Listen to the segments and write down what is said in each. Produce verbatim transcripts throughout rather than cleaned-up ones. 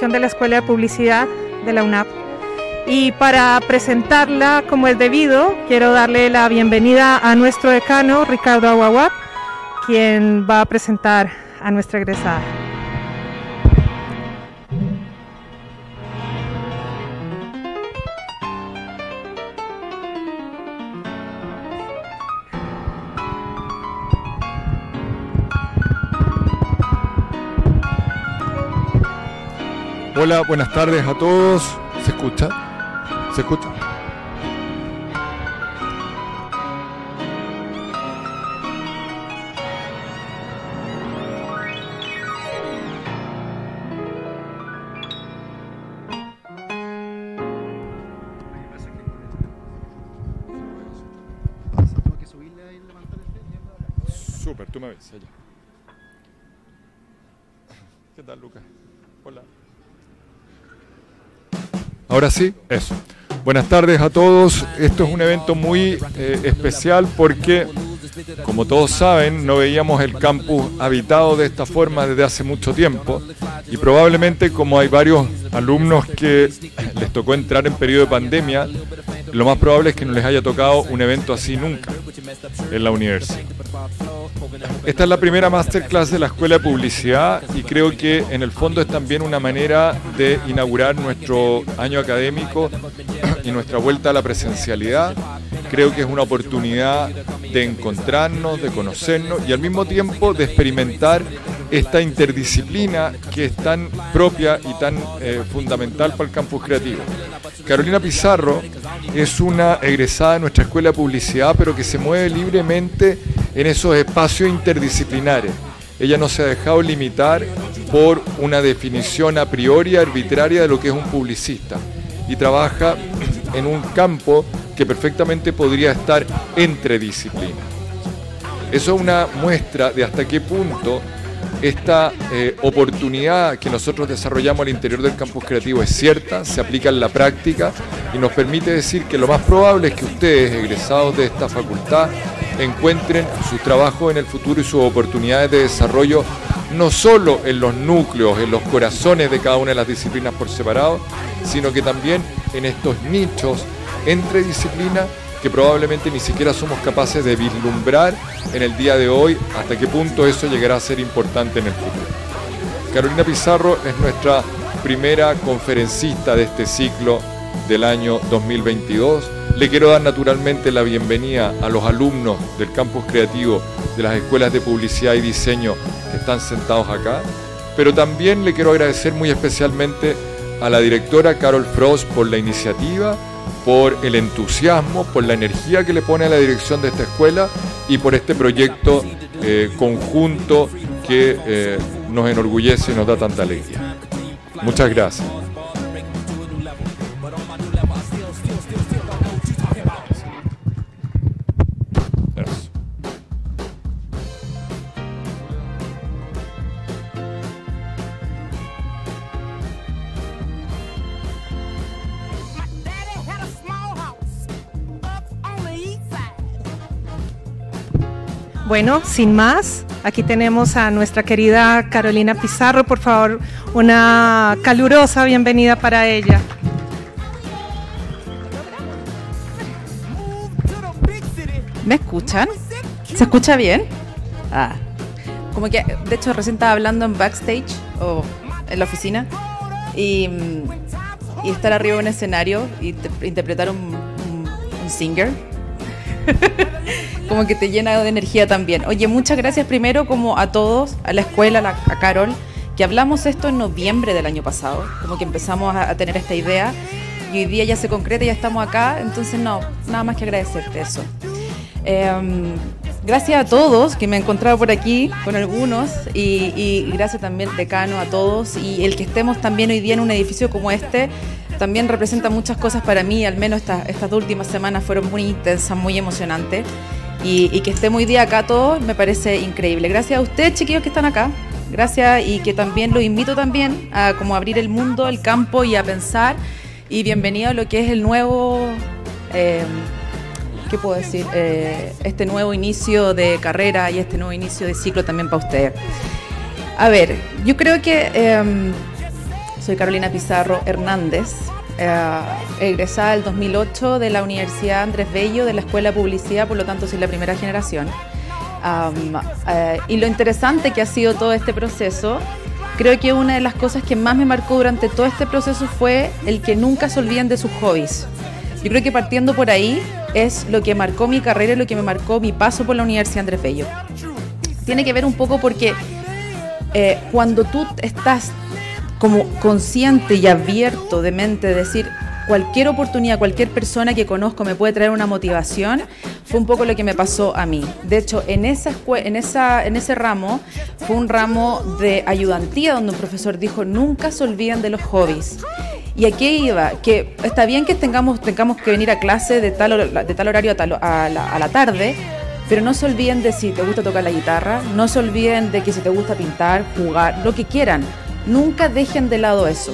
Comunicación de la Escuela de Publicidad de la UNAP. Y para presentarla como es debido, quiero darle la bienvenida a nuestro decano, Ricardo Aguaguab, quien va a presentar a nuestra egresada. Hola, buenas tardes a todos. ¿Se escucha? ¿Se escucha? Súper, tú me ves allá. ¿Qué tal, Lucas? Hola. Ahora sí, eso. Buenas tardes a todos. Esto es un evento muy eh, especial porque, como todos saben, no veíamos el campus habitado de esta forma desde hace mucho tiempo y probablemente, como hay varios alumnos que les tocó entrar en periodo de pandemia, lo más probable es que no les haya tocado un evento así nunca en la universidad. Esta es la primera masterclass de la Escuela de Publicidad y creo que en el fondo es también una manera de inaugurar nuestro año académico y nuestra vuelta a la presencialidad. Creo que es una oportunidad de encontrarnos, de conocernos y al mismo tiempo de experimentar esta interdisciplina que es tan propia y tan eh, fundamental para el campus creativo. Carolina Pizarro es una egresada de nuestra Escuela de Publicidad, pero que se mueve libremente en esos espacios interdisciplinares. Ella no se ha dejado limitar por una definición a priori arbitraria de lo que es un publicista y trabaja en un campo que perfectamente podría estar entre disciplinas. Eso es una muestra de hasta qué punto esta eh, oportunidad que nosotros desarrollamos al interior del campus creativo es cierta, se aplica en la práctica y nos permite decir que lo más probable es que ustedes, egresados de esta facultad, encuentren sus trabajos en el futuro y sus oportunidades de desarrollo no solo en los núcleos, en los corazones de cada una de las disciplinas por separado, sino que también en estos nichos entre disciplinas que probablemente ni siquiera somos capaces de vislumbrar en el día de hoy hasta qué punto eso llegará a ser importante en el futuro. Carolina Pizarro es nuestra primera conferencista de este ciclo del año dos mil veintidós. Le quiero dar naturalmente la bienvenida a los alumnos del campus creativo de las escuelas de publicidad y diseño que están sentados acá, pero también le quiero agradecer muy especialmente a la directora Carol Frost por la iniciativa, por el entusiasmo, por la energía que le pone a la dirección de esta escuela y por este proyecto eh, conjunto que eh, nos enorgullece y nos da tanta alegría. Muchas gracias. Bueno, sin más, aquí tenemos a nuestra querida Carolina Pizarro. Por favor, una calurosa bienvenida para ella. ¿Me escuchan? ¿Se escucha bien? Ah, como que, de hecho, recién estaba hablando en backstage o en la oficina y, y estar arriba de un escenario y te, interpretar un, un, un singer. Como que te llena de energía también. Oye, muchas gracias primero como a todos, a la escuela, a, la, a Carol, que hablamos esto en noviembre del año pasado, como que empezamos a, a tener esta idea y hoy día ya se concreta y ya estamos acá, entonces no, nada más que agradecerte eso. Eh, gracias a todos que me he encontrado por aquí con algunos y, y gracias también decano a todos y el que estemos también hoy día en un edificio como este también representa muchas cosas para mí, al menos esta, estas dos últimas semanas fueron muy intensas, muy emocionantes. Y, y que estemos hoy día acá todos me parece increíble. Gracias a ustedes, chiquillos, que están acá. Gracias y que también los invito también a como abrir el mundo, el campo y a pensar. Y bienvenido a lo que es el nuevo, eh, ¿qué puedo decir? Eh, este nuevo inicio de carrera y este nuevo inicio de ciclo también para ustedes. A ver, yo creo que eh, soy Carolina Pizarro Hernández, eh, egresada del dos mil ocho de la Universidad Andrés Bello de la Escuela de Publicidad, por lo tanto soy la primera generación. Um, eh, y lo interesante que ha sido todo este proceso, creo que una de las cosas que más me marcó durante todo este proceso fue el que nunca se olviden de sus hobbies. Yo creo que partiendo por ahí es lo que marcó mi carrera y lo que me marcó mi paso por la Universidad Andrés Bello. Tiene que ver un poco porque eh, cuando tú estás como consciente y abierto de mente de decir cualquier oportunidad, cualquier persona que conozco me puede traer una motivación, fue un poco lo que me pasó a mí. De hecho, en, esa en, esa, en ese ramo fue un ramo de ayudantía donde un profesor dijo nunca se olviden de los hobbies. ¿Y a qué iba? Que está bien que tengamos, tengamos que venir a clase de tal, de tal horario a, tal, a, la, a la tarde, pero no se olviden de si te gusta tocar la guitarra, no se olviden de que si te gusta pintar, jugar, lo que quieran. Nunca dejen de lado eso.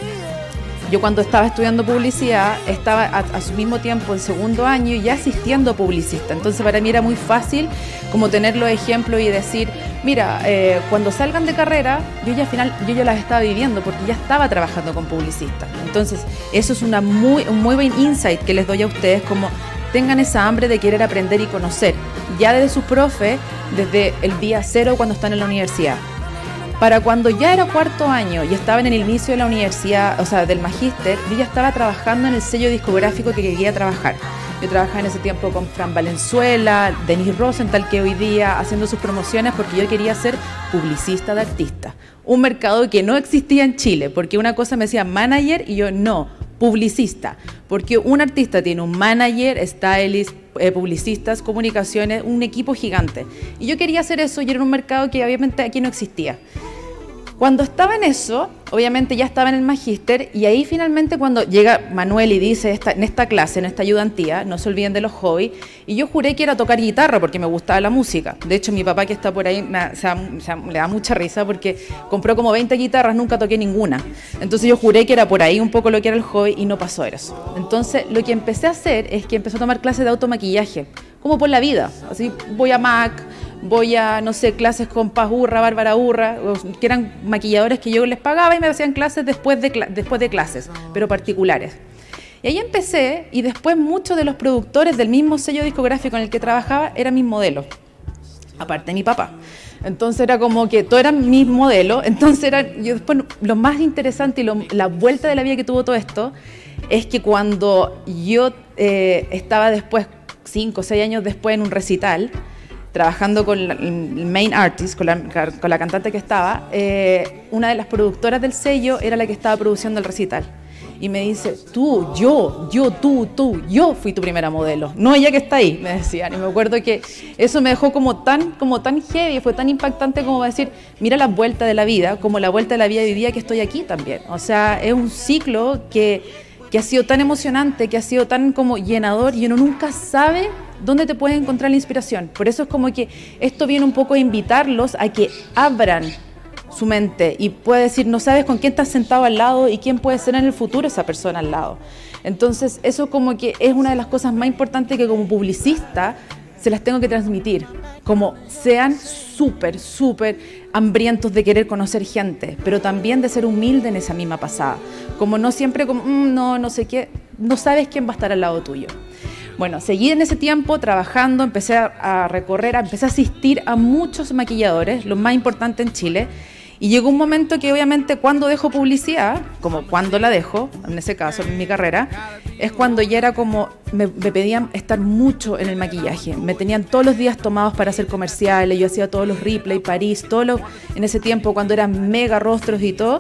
Yo cuando estaba estudiando publicidad, estaba a, a su mismo tiempo en segundo año y ya asistiendo a publicista. Entonces para mí era muy fácil como tener los ejemplos y decir, mira, eh, cuando salgan de carrera, yo ya al final, yo ya las estaba viviendo porque ya estaba trabajando con publicistas. Entonces eso es una muy, un muy buen insight que les doy a ustedes, como tengan esa hambre de querer aprender y conocer, ya desde sus profes, desde el día cero cuando están en la universidad. Para cuando ya era cuarto año y estaba en el inicio de la universidad, o sea, del magíster, yo ya estaba trabajando en el sello discográfico que quería trabajar. Yo trabajaba en ese tiempo con Fran Valenzuela, Denise Rosenthal, que hoy día haciendo sus promociones porque yo quería ser publicista de artistas. Un mercado que no existía en Chile, porque una cosa me decía manager y yo no, publicista. Porque un artista tiene un manager, stylist, eh, publicistas, comunicaciones, un equipo gigante. Y yo quería hacer eso y era un mercado que obviamente aquí no existía. Cuando estaba en eso, obviamente ya estaba en el magíster y ahí finalmente cuando llega Manuel y dice esta, en esta clase, en esta ayudantía, no se olviden de los hobbies, y yo juré que era tocar guitarra porque me gustaba la música. De hecho, mi papá que está por ahí me, se, se, le da mucha risa porque compró como veinte guitarras, nunca toqué ninguna. Entonces yo juré que era por ahí un poco lo que era el hobby y no pasó eso. Entonces lo que empecé a hacer es que empecé a tomar clases de automaquillaje, como por la vida. Así voy a Mac, voy a, no sé, clases con Paz Urra, Bárbara Urra, que eran maquilladores que yo les pagaba y me hacían clases después de, después de clases, pero particulares. Y ahí empecé, y después muchos de los productores del mismo sello discográfico en el que trabajaba eran mis modelos, aparte de mi papá. Entonces era como que todos eran mis modelos. Entonces era, yo después, lo más interesante y lo, la vuelta de la vida que tuvo todo esto es que cuando yo eh, estaba después, cinco o seis años después en un recital, trabajando con la, el main artist, con la, con la cantante que estaba, eh, una de las productoras del sello era la que estaba produciendo el recital. Y me dice, tú, yo, yo, tú, tú, yo fui tu primera modelo, no ella que está ahí, me decían. Y me acuerdo que eso me dejó como tan, como tan heavy, fue tan impactante como decir, mira la vuelta de la vida, como la vuelta de la vida de hoy día que estoy aquí también. O sea, es un ciclo que, que ha sido tan emocionante, que ha sido tan como llenador y uno nunca sabe dónde te puedes encontrar la inspiración. Por eso es como que esto viene un poco a invitarlos a que abran su mente y puede decir, no sabes con quién estás sentado al lado y quién puede ser en el futuro esa persona al lado. Entonces eso como que es una de las cosas más importantes que como publicista se las tengo que transmitir, como sean súper, súper hambrientos de querer conocer gente, pero también de ser humilde en esa misma pasada, como no siempre como, mmm, no, no sé qué, no sabes quién va a estar al lado tuyo. Bueno, seguí en ese tiempo trabajando, empecé a, a recorrer, a, empecé a asistir a muchos maquilladores, los más importantes en Chile, y llegó un momento que obviamente cuando dejo publicidad, como cuando la dejo, en ese caso, en mi carrera, es cuando ya era como, me, me pedían estar mucho en el maquillaje, me tenían todos los días tomados para hacer comerciales, yo hacía todos los replay, París, todos los, en ese tiempo cuando eran mega rostros y todo,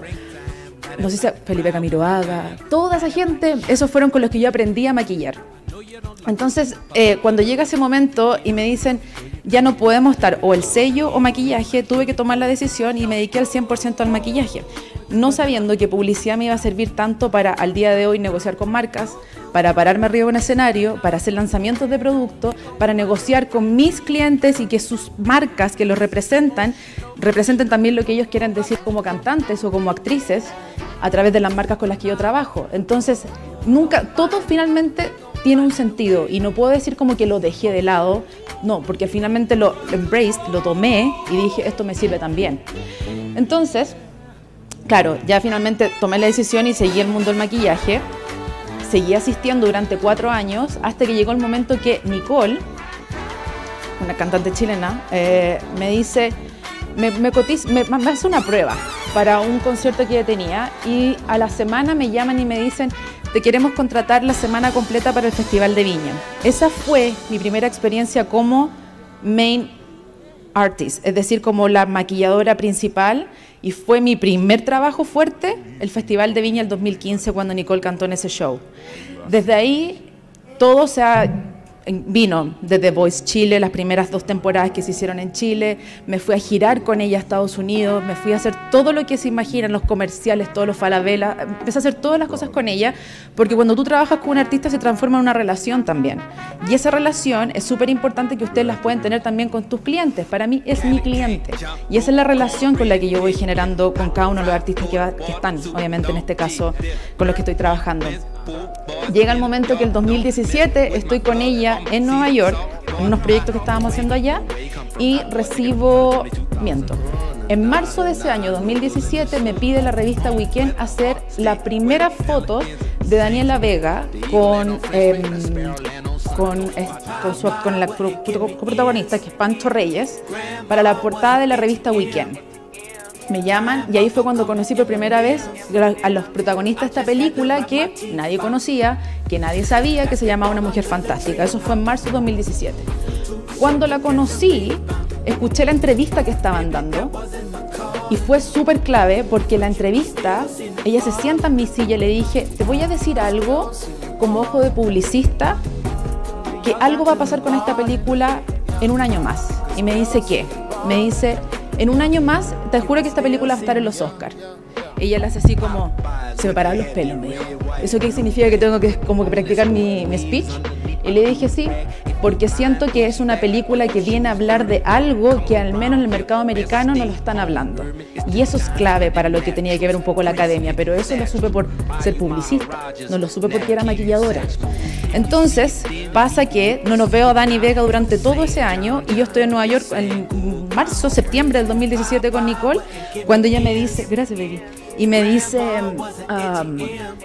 no sé si Felipe Camiroaga, toda esa gente, esos fueron con los que yo aprendí a maquillar. Entonces, eh, cuando llega ese momento y me dicen, ya no podemos estar o el sello o maquillaje, tuve que tomar la decisión y me dediqué al cien por ciento al maquillaje, no sabiendo que publicidad me iba a servir tanto para al día de hoy negociar con marcas, para pararme arriba de un escenario, para hacer lanzamientos de productos, para negociar con mis clientes y que sus marcas que los representan, representen también lo que ellos quieran decir como cantantes o como actrices a través de las marcas con las que yo trabajo. Entonces, nunca, todo finalmente tiene un sentido y no puedo decir como que lo dejé de lado, no, porque finalmente lo embraced, lo tomé y dije, esto me sirve también. Entonces, claro, ya finalmente tomé la decisión y seguí el mundo del maquillaje. Seguí asistiendo durante cuatro años hasta que llegó el momento que Nicole, una cantante chilena, eh, me dice, me, me, cotiza, me, me hace una prueba para un concierto que ella tenía y a la semana me llaman y me dicen, te queremos contratar la semana completa para el Festival de Viña. Esa fue mi primera experiencia como main artist, es decir, como la maquilladora principal, y fue mi primer trabajo fuerte, el Festival de Viña el dos mil quince, cuando Nicole cantó en ese show. Desde ahí todo se ha... vino desde Voice Chile, las primeras dos temporadas que se hicieron en Chile, me fui a girar con ella a Estados Unidos, me fui a hacer todo lo que se imaginan, los comerciales, todos los Falabella, empecé a hacer todas las cosas con ella, porque cuando tú trabajas con un artista se transforma en una relación también, y esa relación es súper importante que ustedes las pueden tener también con tus clientes. Para mí es mi cliente, y esa es la relación con la que yo voy generando con cada uno de los artistas que, va, que están, obviamente en este caso, con los que estoy trabajando. Llega el momento que el dos mil diecisiete estoy con ella en Nueva York, en unos proyectos que estábamos haciendo allá, y recibo, miento, en marzo de ese año, dos mil diecisiete, me pide la revista Weekend hacer la primera foto de Daniela Vega con, eh, con, eh, con, su, con la coprotagonista, que es Pancho Reyes, para la portada de la revista Weekend. Me llaman y ahí fue cuando conocí por primera vez a los protagonistas de esta película que nadie conocía, que nadie sabía, que se llamaba Una Mujer Fantástica. Eso fue en marzo de dos mil diecisiete. Cuando la conocí, escuché la entrevista que estaban dando y fue súper clave porque la entrevista, ella se sienta en mi silla y le dije, te voy a decir algo como ojo de publicista, que algo va a pasar con esta película en un año más. Y me dice, ¿qué? Me dice... en un año más, te juro que esta película va a estar en los Oscars. Ella le hace así como, se me paraban los pelos, me dijo. ¿Eso qué significa? Que tengo que, como que practicar mi, mi speech. Y le dije sí, porque siento que es una película que viene a hablar de algo que al menos en el mercado americano no lo están hablando. Y eso es clave para lo que tenía que ver un poco la academia, pero eso lo supe por ser publicista, no lo supe porque era maquilladora. Entonces, pasa que no nos veo a Dani Vega durante todo ese año y yo estoy en Nueva York en marzo, septiembre del dos mil diecisiete con Nicole, cuando ella me dice, gracias baby, y me dice, um,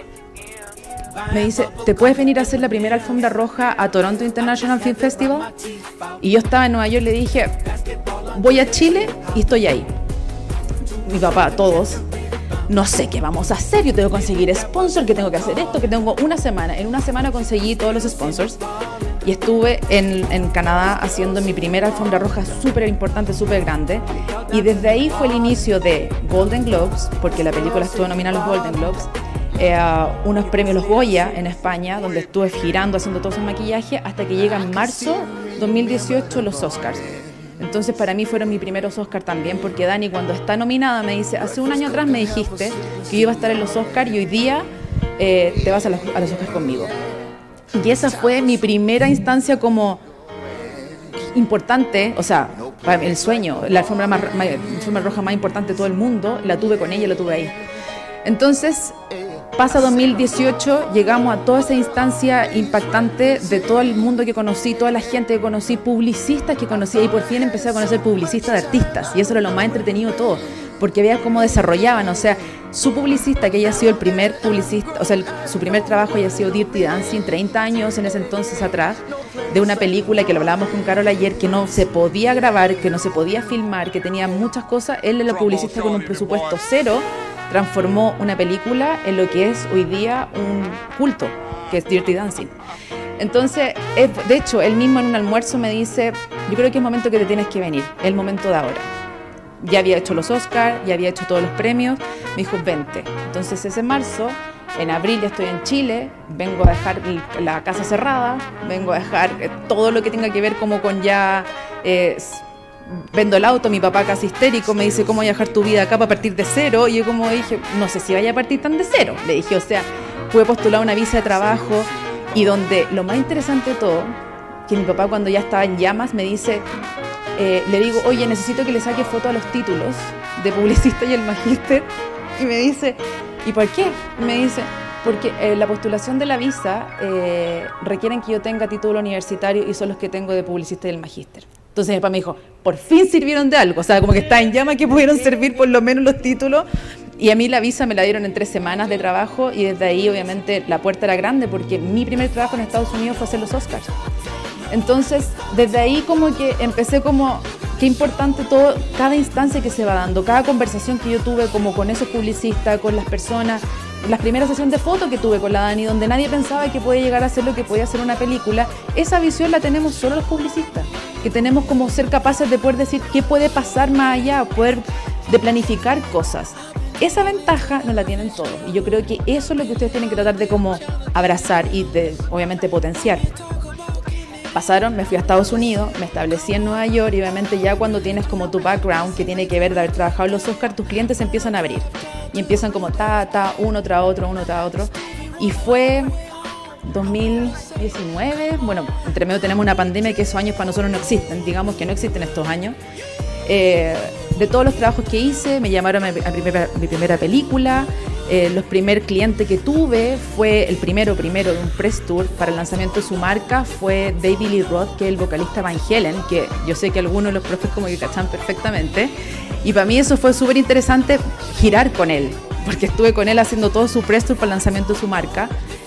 me dice, ¿te puedes venir a hacer la primera alfombra roja a Toronto International Film Festival? Y yo estaba en Nueva York, le dije, voy a Chile y estoy ahí. Mi papá, todos, no sé qué vamos a hacer, yo tengo que conseguir sponsor, que tengo que hacer esto, que tengo una semana. En una semana conseguí todos los sponsors y estuve en, en Canadá haciendo mi primera alfombra roja súper importante, súper grande. Y desde ahí fue el inicio de Golden Globes, porque la película estuvo nominada a los Golden Globes, eh, unos premios Los Goya en España, donde estuve girando, haciendo todo ese maquillaje, hasta que llega en marzo dos mil dieciocho los Oscars. Entonces para mí fueron mis primeros Oscars también, porque Dani cuando está nominada me dice, hace un año atrás me dijiste que yo iba a estar en los Oscars y hoy día eh, te vas a los, a los Oscars conmigo. Y esa fue mi primera instancia como importante, o sea, el sueño, la alfombra, más, la alfombra roja más importante de todo el mundo, la tuve con ella, la tuve ahí. Entonces, pasa dos mil dieciocho, llegamos a toda esa instancia impactante de todo el mundo que conocí, toda la gente que conocí, publicistas que conocí, y por fin empecé a conocer publicistas de artistas, y eso era lo más entretenido de todo, porque veía cómo desarrollaban, o sea, su publicista, que haya sido el primer publicista, o sea, el, su primer trabajo haya sido Dirty Dancing, treinta años en ese entonces atrás, de una película que lo hablábamos con Carol ayer, que no se podía grabar, que no se podía filmar, que tenía muchas cosas. Él era el publicista con un presupuesto cero, transformó una película en lo que es hoy día un culto, que es Dirty Dancing. Entonces, es, de hecho, él mismo en un almuerzo me dice, yo creo que es momento que te tienes que venir, es el momento de ahora. Ya había hecho los Oscars, ya había hecho todos los premios, me dijo, vente. Entonces ese marzo, en abril ya estoy en Chile, vengo a dejar la casa cerrada, vengo a dejar todo lo que tenga que ver como con ya... Eh, vendo el auto, mi papá casi histérico me dice, ¿cómo voy a dejar tu vida acá para partir de cero? Y yo como dije, no sé si vaya a partir tan de cero. Le dije, o sea, pude postular una visa de trabajo y donde lo más interesante de todo, que mi papá cuando ya estaba en llamas me dice, eh, le digo, oye, necesito que le saque foto a los títulos de publicista y el magíster. Y me dice, ¿y por qué? Me dice, porque eh, la postulación de la visa eh, requieren que yo tenga título universitario y son los que tengo de publicista y el magíster. Entonces mi papá me dijo, por fin sirvieron de algo, o sea, como que está en llama que pudieron servir por lo menos los títulos y a mí la visa me la dieron en tres semanas de trabajo y desde ahí obviamente la puerta era grande porque mi primer trabajo en Estados Unidos fue hacer los Oscars. Entonces, desde ahí como que empecé como, qué importante todo, cada instancia que se va dando, cada conversación que yo tuve como con esos publicistas, con las personas, las primeras sesiones de fotos que tuve con la Dani, donde nadie pensaba que podía llegar a ser lo que podía hacer una película, esa visión la tenemos solo los publicistas, que tenemos como ser capaces de poder decir qué puede pasar más allá, poder de planificar cosas. Esa ventaja no la tienen todos y yo creo que eso es lo que ustedes tienen que tratar de como abrazar y de, obviamente, potenciar. Pasaron, me fui a Estados Unidos, me establecí en Nueva York y obviamente ya cuando tienes como tu background que tiene que ver de haber trabajado en los Oscars, tus clientes se empiezan a abrir y empiezan como ta, ta, uno tras otro, uno tras otro. Y fue dos mil diecinueve, bueno, entre medio tenemos una pandemia que esos años para nosotros no existen, digamos que no existen estos años. Eh, de todos los trabajos que hice, me llamaron a mi, a primera, mi primera película. Eh, los primer cliente que tuve fue el primero primero de un press tour para el lanzamiento de su marca, fue David Lee Roth, que es el vocalista Van Halen, que yo sé que algunos de los profes como que cachan perfectamente, y para mí eso fue súper interesante girar con él, porque estuve con él haciendo todo su press tour para el lanzamiento de su marca.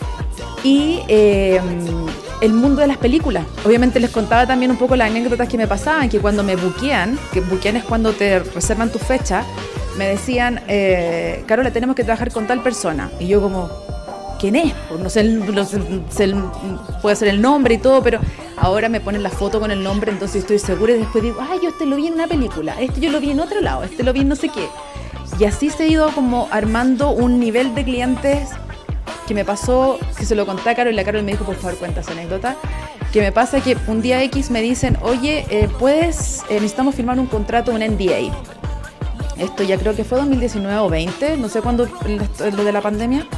Y eh, el mundo de las películas. Obviamente les contaba también un poco las anécdotas que me pasaban, que cuando me buquean, que buquean es cuando te reservan tu fecha, me decían, eh, Carola, tenemos que trabajar con tal persona. Y yo como, ¿quién es? Pues no sé, no sé, sé, puede ser el nombre y todo, pero ahora me ponen la foto con el nombre, entonces estoy segura y después digo, ay, yo este lo vi en una película, este yo lo vi en otro lado, este lo vi en no sé qué. Y así se ha ido como armando un nivel de clientes que me pasó, que se lo conté a Carol y la Carol me dijo, por favor, cuenta esa anécdota, que me pasa que un día X me dicen, oye, eh, puedes, eh, necesitamos firmar un contrato, un N D A. Esto ya creo que fue dos mil diecinueve o veinte, no sé cuándo, lo de la pandemia.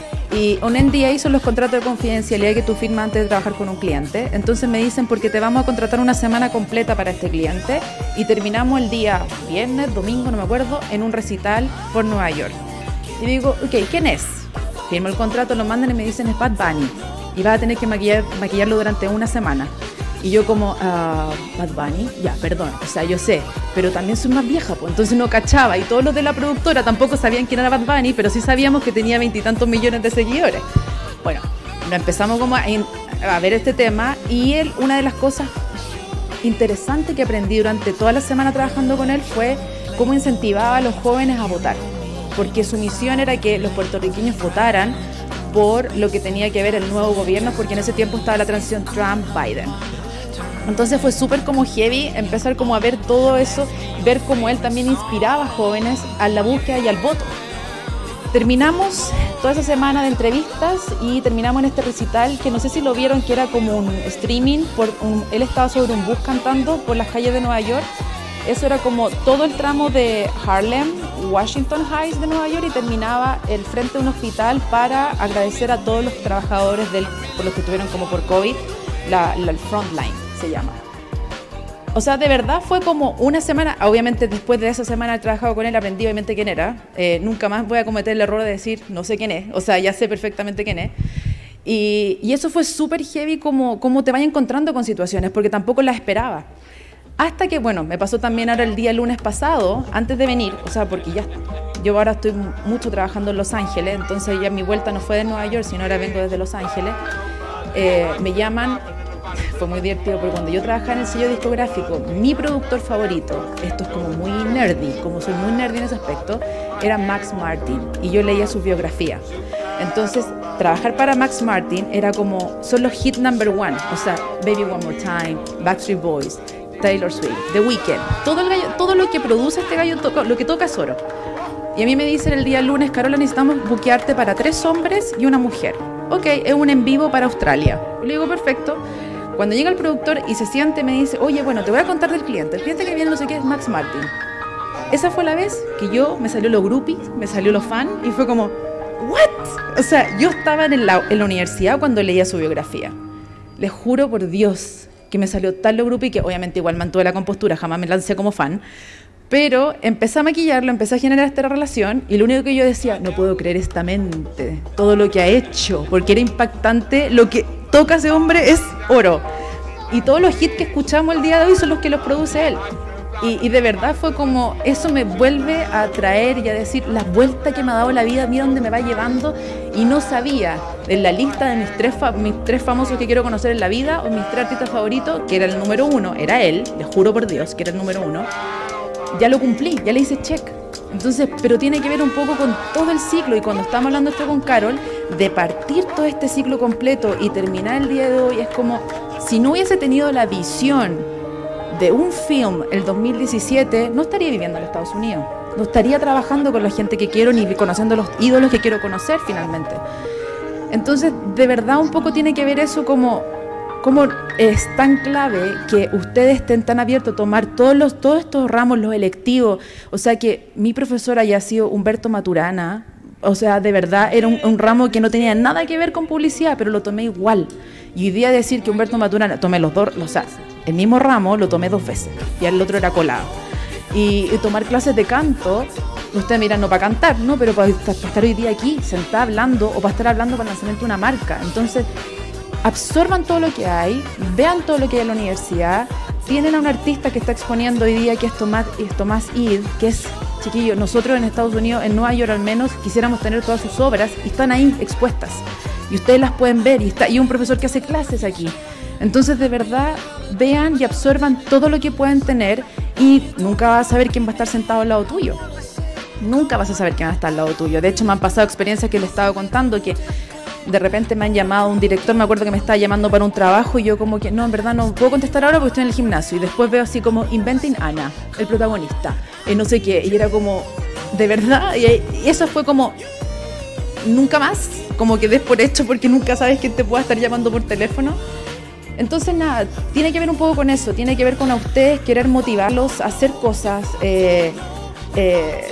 Y un N D A son los contratos de confidencialidad que tú firmas antes de trabajar con un cliente. Entonces me dicen, porque te vamos a contratar una semana completa para este cliente y terminamos el día viernes, domingo, no me acuerdo, en un recital por Nueva York. Y digo, ok, ¿quién es? Firmo el contrato, lo mandan y me dicen, es Bad Bunny. Y vas a tener que maquillar, maquillarlo durante una semana. Y yo como, uh, Bad Bunny, ya, perdón, o sea, yo sé, pero también soy más vieja, pues entonces no cachaba. Y todos los de la productora tampoco sabían quién era Bad Bunny, pero sí sabíamos que tenía veintitantos millones de seguidores. Bueno, nos empezamos como a, a ver este tema y él, una de las cosas interesantes que aprendí durante toda la semana trabajando con él fue cómo incentivaba a los jóvenes a votar. Porque su misión era que los puertorriqueños votaran por lo que tenía que ver el nuevo gobierno, porque en ese tiempo estaba la transición Trump-Biden. Entonces fue súper como heavy empezar como a ver todo eso, ver cómo él también inspiraba a jóvenes a la búsqueda y al voto. Terminamos toda esa semana de entrevistas y terminamos en este recital que no sé si lo vieron, que era como un streaming, por un, él estaba sobre un bus cantando por las calles de Nueva York. Eso era como todo el tramo de Harlem, Washington Heights de Nueva York y terminaba el frente de un hospital para agradecer a todos los trabajadores del, por los que tuvieron como por COVID, la, la, el frontline se llama. O sea, de verdad fue como una semana, obviamente después de esa semana de trabajado con él aprendí obviamente quién era, eh, nunca más voy a cometer el error de decir no sé quién es, o sea, ya sé perfectamente quién es. Y, y eso fue súper heavy como, como te vas encontrando con situaciones, porque tampoco las esperaba. Hasta que, bueno, me pasó también ahora el día lunes pasado, antes de venir, o sea, porque ya yo ahora estoy mucho trabajando en Los Ángeles, entonces ya mi vuelta no fue de Nueva York, sino ahora vengo desde Los Ángeles. Eh, me llaman, fue muy divertido, porque cuando yo trabajaba en el sello discográfico, mi productor favorito, esto es como muy nerdy, como soy muy nerdy en ese aspecto, era Max Martin, y yo leía su biografía. Entonces, trabajar para Max Martin era como, son los hit number one, o sea, Baby One More Time, Backstreet Boys, Taylor Swift, The Weeknd, todo, el gallo, todo lo que produce este gallo, toca, lo que toca es oro. Y a mí me dicen el día lunes, Carola, necesitamos buquearte para tres hombres y una mujer. Ok, es un en vivo para Australia. Le digo, perfecto. Cuando llega el productor y se siente, me dice, oye, bueno, te voy a contar del cliente. El cliente que viene no sé qué es Max Martin. Esa fue la vez que yo, me salió los groupies, me salió los fans y fue como, ¿what? O sea, yo estaba en la, en la universidad cuando leía su biografía. Les juro por Dios que me salió tal lo groupie que obviamente igual mantuve la compostura, jamás me lancé como fan, pero empecé a maquillarlo, empecé a generar esta relación y lo único que yo decía, no puedo creer esta mente, todo lo que ha hecho, porque era impactante, lo que toca ese hombre es oro. Y todos los hits que escuchamos el día de hoy son los que los produce él. Y, y de verdad fue como, eso me vuelve a traer y a decir, la vuelta que me ha dado la vida, mira dónde me va llevando, y no sabía, en la lista de mis tres, fa- mis tres famosos que quiero conocer en la vida, o mis tres artistas favoritos, que era el número uno, era él, le juro por Dios que era el número uno, ya lo cumplí, ya le hice check. Entonces, pero tiene que ver un poco con todo el ciclo, y cuando estamos hablando esto con Carol, de partir todo este ciclo completo y terminar el día de hoy, es como, si no hubiese tenido la visión de un film el dos mil diecisiete, no estaría viviendo en Estados Unidos, no estaría trabajando con la gente que quiero, ni conociendo los ídolos que quiero conocer finalmente. Entonces, de verdad un poco tiene que ver eso, como, como es tan clave que ustedes estén tan abiertos a tomar todos, los, todos estos ramos, los electivos. O sea, que mi profesor haya sido Humberto Maturana, o sea, de verdad era un, un ramo que no tenía nada que ver con publicidad, pero lo tomé igual. Y hoy día decir que Humberto Maturana, tomé los dos, o sea, el mismo ramo lo tomé dos veces, y el otro era colado. Y, y tomar clases de canto, ustedes miran, no para cantar, no, pero para, para estar hoy día aquí, sentada hablando, o para estar hablando para el lanzamiento de una marca. Entonces, absorban todo lo que hay, vean todo lo que hay en la universidad. Tienen a un artista que está exponiendo hoy día, que es Tomás, es Tomás Id, que es, chiquillo, nosotros en Estados Unidos, en Nueva York al menos, quisiéramos tener todas sus obras, y están ahí expuestas, y ustedes las pueden ver, y está y un profesor que hace clases aquí. Entonces, de verdad, vean y absorban todo lo que pueden tener, y nunca vas a saber quién va a estar sentado al lado tuyo. Nunca vas a saber quién va a estar al lado tuyo. De hecho, me han pasado experiencias que les estaba contando, que de repente me han llamado un director, me acuerdo que me estaba llamando para un trabajo, y yo como que, no, en verdad no puedo contestar ahora porque estoy en el gimnasio. Y después veo así como, Inventing Anna, el protagonista, y no sé qué. Y era como, de verdad, y eso fue como, nunca más, como que des por hecho porque nunca sabes quién te pueda estar llamando por teléfono. Entonces, nada, tiene que ver un poco con eso, tiene que ver con a ustedes querer motivarlos a hacer cosas. Eh, eh,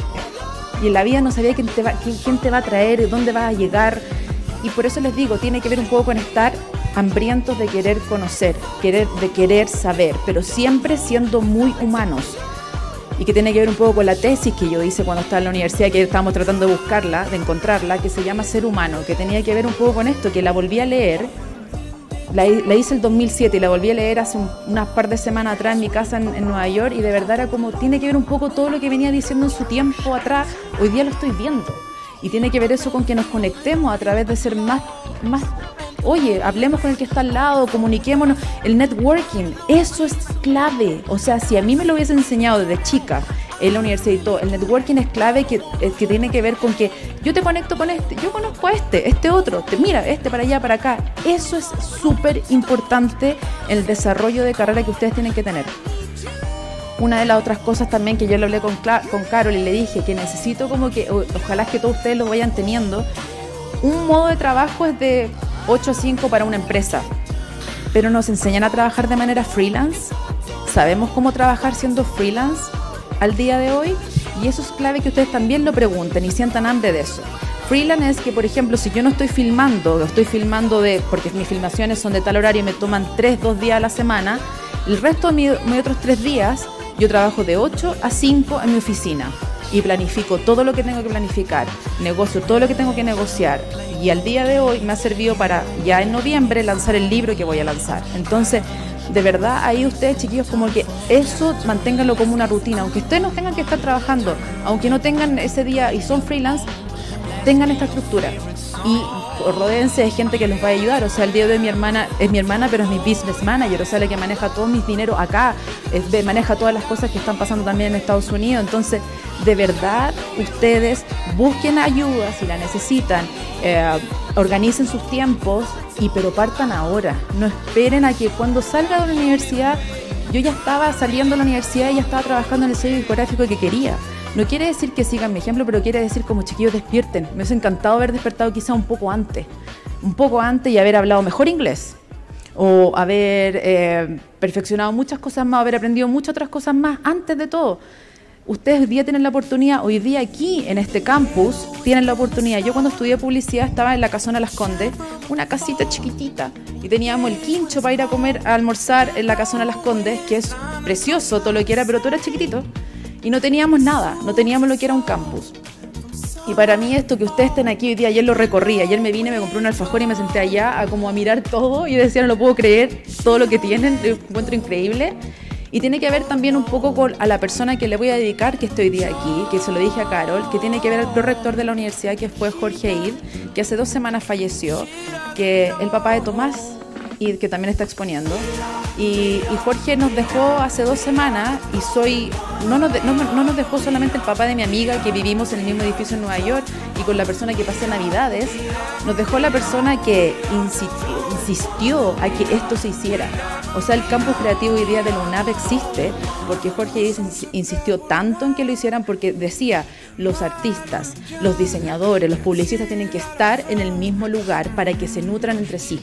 y en la vida no sabía quién te, va, quién, quién te va a traer, dónde vas a llegar. Y por eso les digo, tiene que ver un poco con estar hambrientos de querer conocer, querer, de querer saber, pero siempre siendo muy humanos. Y que tiene que ver un poco con la tesis que yo hice cuando estaba en la universidad, que estábamos tratando de buscarla, de encontrarla, que se llama Ser Humano, que tenía que ver un poco con esto, que la volví a leer. La, la hice el dos mil siete y la volví a leer hace un, unas par de semanas atrás en mi casa en, en Nueva York, y de verdad era como, tiene que ver un poco todo lo que venía diciendo en su tiempo atrás, hoy día lo estoy viendo. Y tiene que ver eso con que nos conectemos a través de ser más, más, oye, hablemos con el que está al lado, comuniquémonos, el networking, eso es clave. O sea, si a mí me lo hubiese enseñado desde chica en la universidad y todo, el networking es clave, que, que tiene que ver con que yo te conecto con este, yo conozco a este, este otro, te, mira, este para allá, para acá. Eso es súper importante en el desarrollo de carrera que ustedes tienen que tener. Una de las otras cosas también que yo le hablé con, con Carol y le dije que necesito como que, o, ojalá que todos ustedes lo vayan teniendo, un modo de trabajo es de ocho a cinco para una empresa, pero nos enseñan a trabajar de manera freelance. ¿Sabemos cómo trabajar siendo freelance al día de hoy? Y eso es clave que ustedes también lo pregunten y sientan hambre de eso. Freelance es que, por ejemplo, si yo no estoy filmando, estoy filmando de, porque mis filmaciones son de tal horario y me toman tres, dos días a la semana, el resto de mis mi otros tres días yo trabajo de ocho a cinco en mi oficina y planifico todo lo que tengo que planificar, negocio todo lo que tengo que negociar, y al día de hoy me ha servido para ya en noviembre lanzar el libro que voy a lanzar. Entonces, de verdad, ahí ustedes, chiquillos, como que eso manténganlo como una rutina, aunque ustedes no tengan que estar trabajando, aunque no tengan ese día y son freelance, tengan esta estructura y rodéense de gente que les va a ayudar. O sea, el día de hoy mi hermana es mi hermana, pero es mi business manager, o sea, la que maneja todo mi dinero acá, es, maneja todas las cosas que están pasando también en Estados Unidos. Entonces, de verdad, ustedes busquen ayuda si la necesitan, eh, organicen sus tiempos, y pero partan ahora, no esperen a que cuando salga de la universidad. Yo ya estaba saliendo de la universidad y ya estaba trabajando en el sello discográfico que quería. No quiere decir que sigan mi ejemplo, pero quiere decir como, chiquillos, despierten. Me hubiese encantado haber despertado quizá un poco antes, un poco antes, y haber hablado mejor inglés, o haber eh, perfeccionado muchas cosas más, haber aprendido muchas otras cosas más antes de todo. Ustedes hoy día tienen la oportunidad, hoy día aquí en este campus tienen la oportunidad. Yo cuando estudié publicidad estaba en la Casona Las Condes, una casita chiquitita, y teníamos el quincho para ir a comer, a almorzar en la Casona Las Condes, que es precioso todo lo que era, pero todo era chiquitito. Y no teníamos nada, no teníamos lo que era un campus. Y para mí esto que ustedes estén aquí hoy día, ayer lo recorrí, ayer me vine, me compré un alfajor y me senté allá a como a mirar todo, y decía, no lo puedo creer, todo lo que tienen, lo encuentro increíble. Y tiene que ver también un poco con a la persona que le voy a dedicar, que estoy día aquí, que se lo dije a Carol, que tiene que ver al prorector de la universidad, que fue Jorge Id, que hace dos semanas falleció, que el papá de Tomás, y que también está exponiendo. Y, y Jorge nos dejó hace dos semanas y soy no nos, de, no, no nos dejó solamente el papá de mi amiga, que vivimos en el mismo edificio en Nueva York y con la persona que pasé Navidades, nos dejó la persona que insistió, insistió a que esto se hiciera. O sea, el campus creativo hoy día de la UNAP existe porque Jorge insistió tanto en que lo hicieran, porque decía, los artistas, los diseñadores, los publicistas tienen que estar en el mismo lugar para que se nutran entre sí.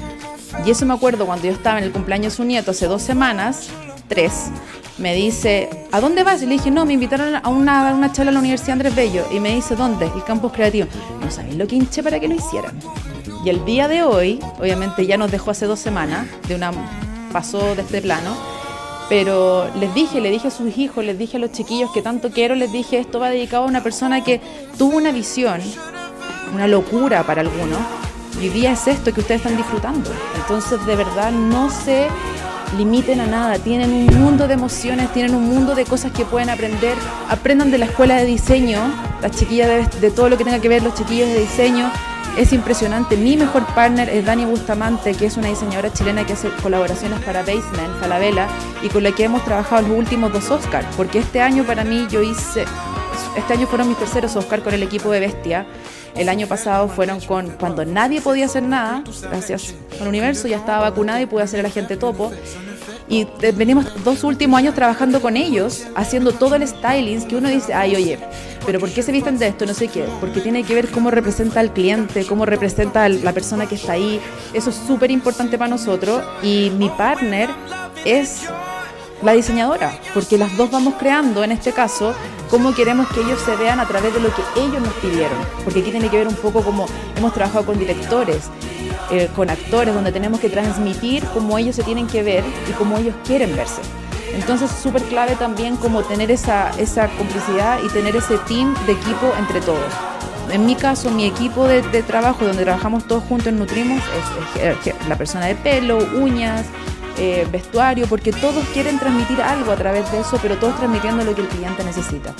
Y eso me acuerdo cuando yo estaba en el cumpleaños de su nieto hace dos semanas, tres, me dice, ¿a dónde vas? Y le dije, no, me invitaron a una, a una charla a la Universidad Andrés Bello. Y me dice, ¿dónde? El campus creativo. No sabéis lo que hinché para que lo hicieran. Y el día de hoy, obviamente ya nos dejó hace dos semanas, de una pasó de este plano, pero les dije, le dije a sus hijos, les dije a los chiquillos que tanto quiero, les dije, esto va dedicado a una persona que tuvo una visión, una locura para algunos, y hoy día es esto que ustedes están disfrutando. Entonces, de verdad, no se limiten a nada, tienen un mundo de emociones, tienen un mundo de cosas que pueden aprender, aprendan de la escuela de diseño, las chiquillas de, de todo lo que tenga que ver los chiquillos de diseño. Es impresionante. Mi mejor partner es Dani Bustamante, que es una diseñadora chilena que hace colaboraciones para Basement, Falabella, y con la que hemos trabajado los últimos dos Oscars, porque este año para mí yo hice, este año fueron mis terceros Oscars con el equipo de Bestia. El año pasado fueron con cuando nadie podía hacer nada, gracias al universo, ya estaba vacunado y pude hacer el agente topo. Y venimos dos últimos años trabajando con ellos, haciendo todo el styling, que uno dice, ay, oye, pero ¿por qué se visten de esto? No sé qué, porque tiene que ver cómo representa al cliente, cómo representa a la persona que está ahí. Eso es súper importante para nosotros. Y mi partner es la diseñadora, porque las dos vamos creando, en este caso, cómo queremos que ellos se vean a través de lo que ellos nos pidieron, porque aquí tiene que ver un poco como hemos trabajado con directores, eh, con actores, donde tenemos que transmitir cómo ellos se tienen que ver y cómo ellos quieren verse. Entonces es súper clave también como tener esa, esa complicidad y tener ese team de equipo entre todos. En mi caso, mi equipo de, de trabajo, donde trabajamos todos juntos en Nutrimos, es, es, es la persona de pelo, uñas, Eh, vestuario, porque todos quieren transmitir algo a través de eso, pero todos transmitiendo lo que el cliente necesita.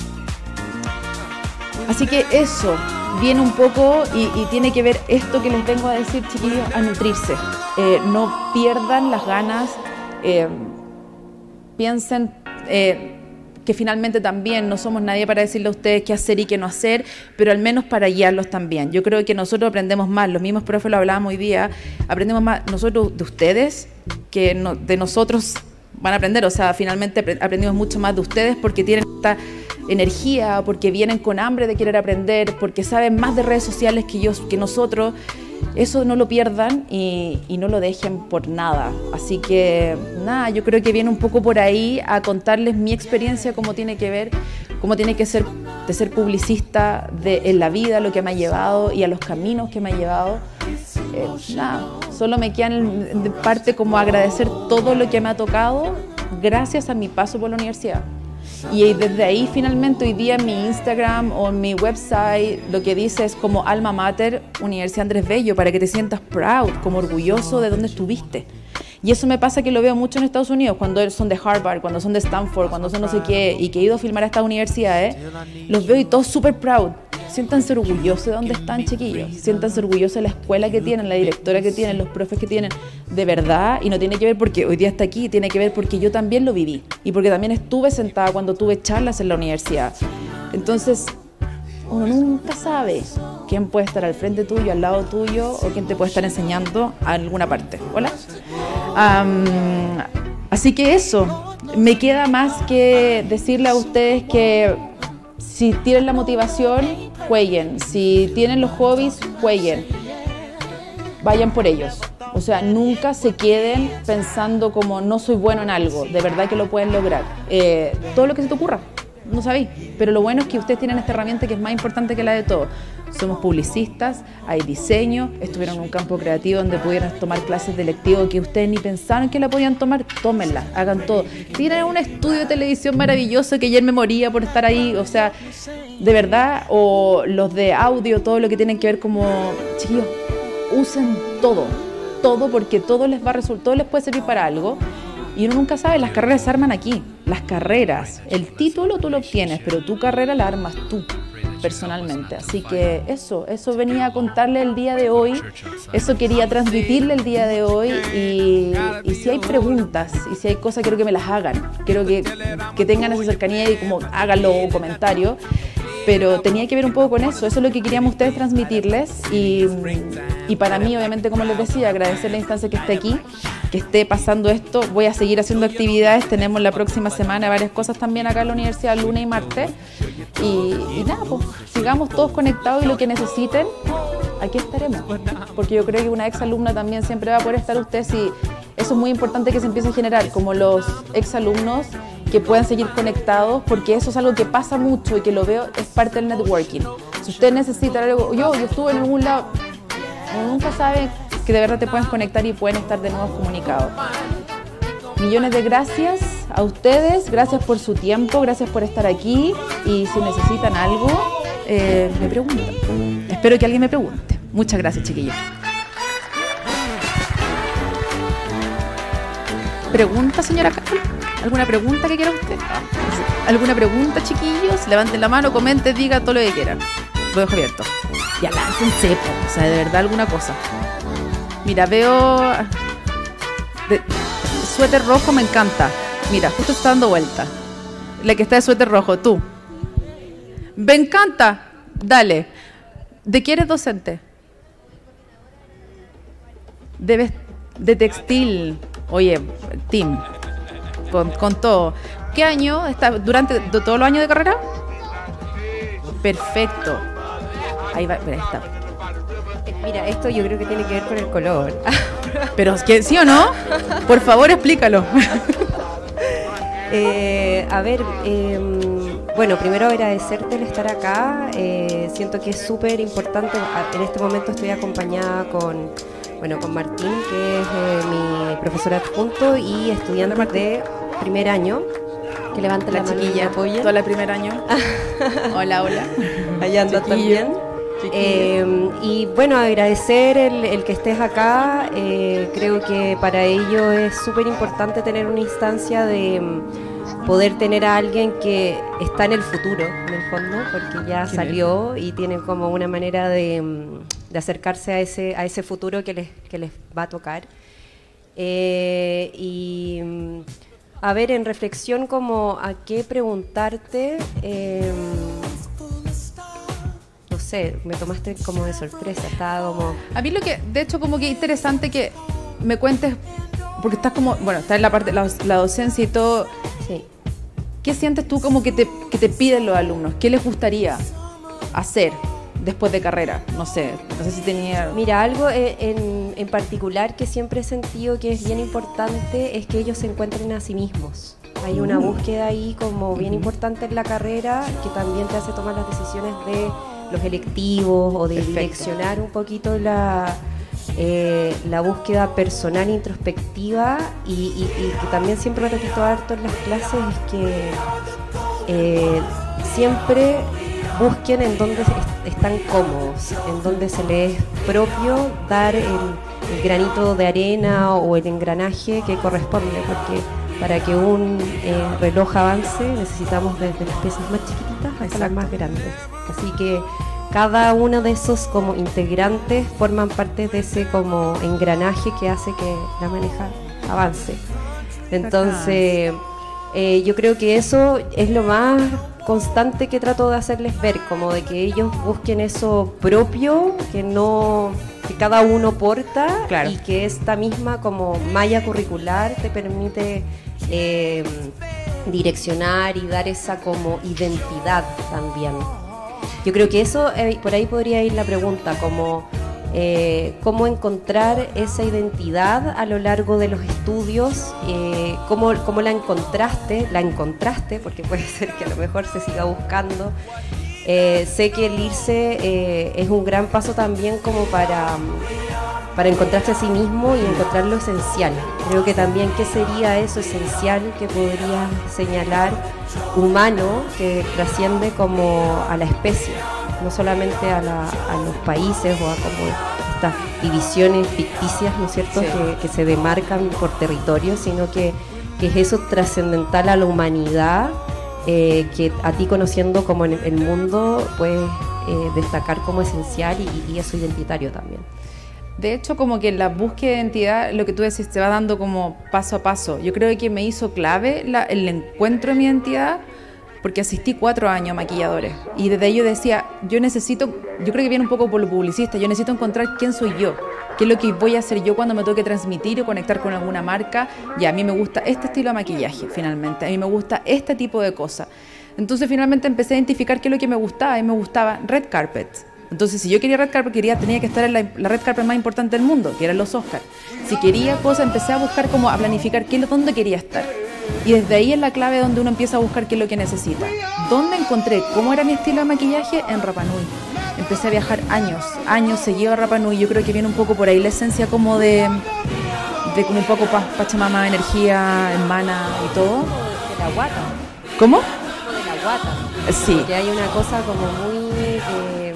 Así que eso viene un poco y, y tiene que ver esto que les vengo a decir, chiquillos, a nutrirse. Eh, no pierdan las ganas, eh, piensen eh, que finalmente también no somos nadie para decirle a ustedes qué hacer y qué no hacer, pero al menos para guiarlos también. Yo creo que nosotros aprendemos más, los mismos profes lo hablábamos hoy día, aprendemos más nosotros de ustedes que no, de nosotros van a aprender. O sea, finalmente aprendimos mucho más de ustedes porque tienen esta energía, porque vienen con hambre de querer aprender, porque saben más de redes sociales que, yo, que nosotros. Eso no lo pierdan y, y no lo dejen por nada. Así que nada, yo creo que viene un poco por ahí a contarles mi experiencia, cómo tiene que ver, cómo tiene que ser de ser publicista de, en la vida, lo que me ha llevado y a los caminos que me ha llevado. Eh, nada, solo me queda en parte como agradecer todo lo que me ha tocado gracias a mi paso por la universidad. Y desde ahí finalmente hoy día en mi Instagram o en mi website lo que dice es como Alma Mater Universidad Andrés Bello, para que te sientas proud, como orgulloso de dónde estuviste. Y eso me pasa que lo veo mucho en Estados Unidos, cuando son de Harvard, cuando son de Stanford, cuando son no sé qué, y que he ido a filmar a estas universidades, los veo y todos súper proud. Siéntanse orgullosos de dónde están, chiquillos. Siéntanse orgullosos de la escuela que tienen, la directora que tienen, los profes que tienen. De verdad, y no tiene que ver porque hoy día está aquí, tiene que ver porque yo también lo viví. Y porque también estuve sentada cuando tuve charlas en la universidad. Entonces, uno nunca sabe quién puede estar al frente tuyo, al lado tuyo, o quién te puede estar enseñando a alguna parte. ¿Hola? Um, así que eso, me queda más que decirle a ustedes que si tienen la motivación, jueguen. Si tienen los hobbies, jueguen. Vayan por ellos. O sea, nunca se queden pensando como no soy bueno en algo. De verdad que lo pueden lograr. Eh, todo lo que se te ocurra, no sabéis. Pero lo bueno es que ustedes tienen esta herramienta que es más importante que la de todos. Somos publicistas, hay diseño, estuvieron en un campo creativo donde pudieran tomar clases de electivo que ustedes ni pensaron que la podían tomar, tómenla, hagan todo. Tienen un estudio de televisión maravilloso que ayer me moría por estar ahí, o sea, de verdad, o los de audio, todo lo que tienen que ver como, chiquillos, usen todo, todo porque todo les va a resultar, todo les puede servir para algo. Y uno nunca sabe, las carreras se arman aquí. Las carreras, el título tú lo obtienes, pero tu carrera la armas tú, personalmente. Así que eso, eso venía a contarle el día de hoy, eso quería transmitirle el día de hoy. Y, y si hay preguntas, y si hay cosas, quiero que me las hagan. Quiero que, que tengan esa cercanía y como háganlo o comentario. Pero tenía que ver un poco con eso, eso es lo que queríamos ustedes transmitirles y, y para mí, obviamente, como les decía, agradecer la instancia que esté aquí, que esté pasando esto. Voy a seguir haciendo actividades, tenemos la próxima semana varias cosas también acá en la universidad, lunes y martes, y, y nada, pues sigamos todos conectados y lo que necesiten, aquí estaremos, porque yo creo que una ex alumna también siempre va a poder estar ustedes y eso es muy importante que se empiece a generar, como los ex alumnos que puedan seguir conectados, porque eso es algo que pasa mucho y que lo veo, es parte del networking. Si usted necesita algo, yo, yo estuve en algún lado, uno nunca sabe que de verdad te pueden conectar y pueden estar de nuevo comunicados. Millones de gracias a ustedes, gracias por su tiempo, gracias por estar aquí y si necesitan algo, eh, me preguntan. Espero que alguien me pregunte. Muchas gracias, chiquillos. ¿Pregunta, señora Carol? ¿Alguna pregunta que quiera usted? ¿Alguna pregunta, chiquillos? Levanten la mano, comenten, diga todo lo que quieran. Lo dejo abierto. Ya láncense, po. O sea, de verdad, alguna cosa. Mira, veo... De... Suéter rojo me encanta. Mira, justo está dando vuelta. La que está de suéter rojo, tú. Me encanta. Dale. ¿De qué eres docente? De, vest... de textil. Oye, Tim. Con, con todo. ¿Qué año? ¿Está durante todos los años de carrera? Perfecto. Ahí va, mira, está. Mira, esto yo creo que tiene que ver con el color. Pero ¿sí, sí o no? Por favor, explícalo. eh, a ver, eh, bueno, primero agradecerte el estar acá. Eh, siento que es súper importante. En este momento estoy acompañada con... Bueno, con Martín, que es eh, mi profesor adjunto y estudiante de primer año. Que levanta la, la chiquilla, apoya. Toda la primer año. Hola, hola. Allá anda también. Eh, y bueno, agradecer el, el que estés acá. Eh, creo que para ello es súper importante tener una instancia de um, poder tener a alguien que está en el futuro, en el fondo, porque ya salió y tiene como una manera de... Um, de acercarse a ese, a ese futuro que les, que les va a tocar. Eh, y a ver, en reflexión como a qué preguntarte, eh, no sé, me tomaste como de sorpresa, estaba como... A mí lo que, de hecho, como que interesante que me cuentes, porque estás como, bueno, estás en la parte, la, la docencia y todo, sí. ¿Qué sientes tú como que te, que te piden los alumnos? ¿Qué les gustaría hacer después de carrera? No sé, no sé si tenía... Mira, algo en, en particular que siempre he sentido que es bien importante es que ellos se encuentren a sí mismos. Hay una búsqueda ahí como bien importante en la carrera que también te hace tomar las decisiones de los electivos o de Perfecto. Direccionar un poquito la, eh, la búsqueda personal introspectiva y, y, y que también siempre repito harto en las clases es que eh, siempre busquen en donde están cómodos, en donde se les es propio dar el, el granito de arena o el engranaje que corresponde, porque para que un eh, reloj avance necesitamos desde las piezas más chiquititas hasta Exacto. las más grandes. Así que cada uno de esos como integrantes forman parte de ese como engranaje que hace que la maneja avance. Entonces, eh, yo creo que eso es lo más constante que trato de hacerles ver, como de que ellos busquen eso propio, que no, que cada uno porta claro. y que esta misma como malla curricular te permite eh, direccionar y dar esa como identidad también. Yo creo que eso, eh, por ahí podría ir la pregunta, como eh, cómo encontrar esa identidad a lo largo de los estudios, eh, cómo, cómo la encontraste, la encontraste, porque puede ser que a lo mejor se siga buscando. Eh, sé que el irse eh, es un gran paso también como para, para encontrarse a sí mismo y encontrar lo esencial. Creo que también qué sería eso esencial que podría señalar humano que trasciende como a la especie, no solamente a, la, a los países o a como estas divisiones ficticias, ¿no es cierto?, sí. que, que se demarcan por territorio, sino que que es eso trascendental a la humanidad, eh, que a ti conociendo como en el mundo puedes eh, destacar como esencial y, y eso identitario también. De hecho, como que la búsqueda de identidad, lo que tú decís, se va dando como paso a paso. Yo creo que me hizo clave la, el encuentro de mi identidad, porque asistí cuatro años a maquilladores. Y desde ahí yo decía, yo necesito, yo creo que viene un poco por lo publicista, yo necesito encontrar quién soy yo, qué es lo que voy a hacer yo cuando me toque transmitir o conectar con alguna marca. Y a mí me gusta este estilo de maquillaje, finalmente. A mí me gusta este tipo de cosas. Entonces, finalmente empecé a identificar qué es lo que me gustaba. Y me gustaba red carpet. Entonces, si yo quería red carpet, quería, tenía que estar en la, la red carpet más importante del mundo, que eran los Oscars. Si quería cosas, empecé a buscar como a planificar qué, dónde quería estar. Y desde ahí es la clave donde uno empieza a buscar qué es lo que necesita. ¿Dónde encontré cómo era mi estilo de maquillaje? En Rapa Nui. Empecé a viajar años, años seguido a Rapa Nui. Yo creo que viene un poco por ahí la esencia como de, de como un poco Pachamama, energía, hermana y todo. De la guata. ¿Cómo? De la guata. Sí. Que hay una cosa como muy de,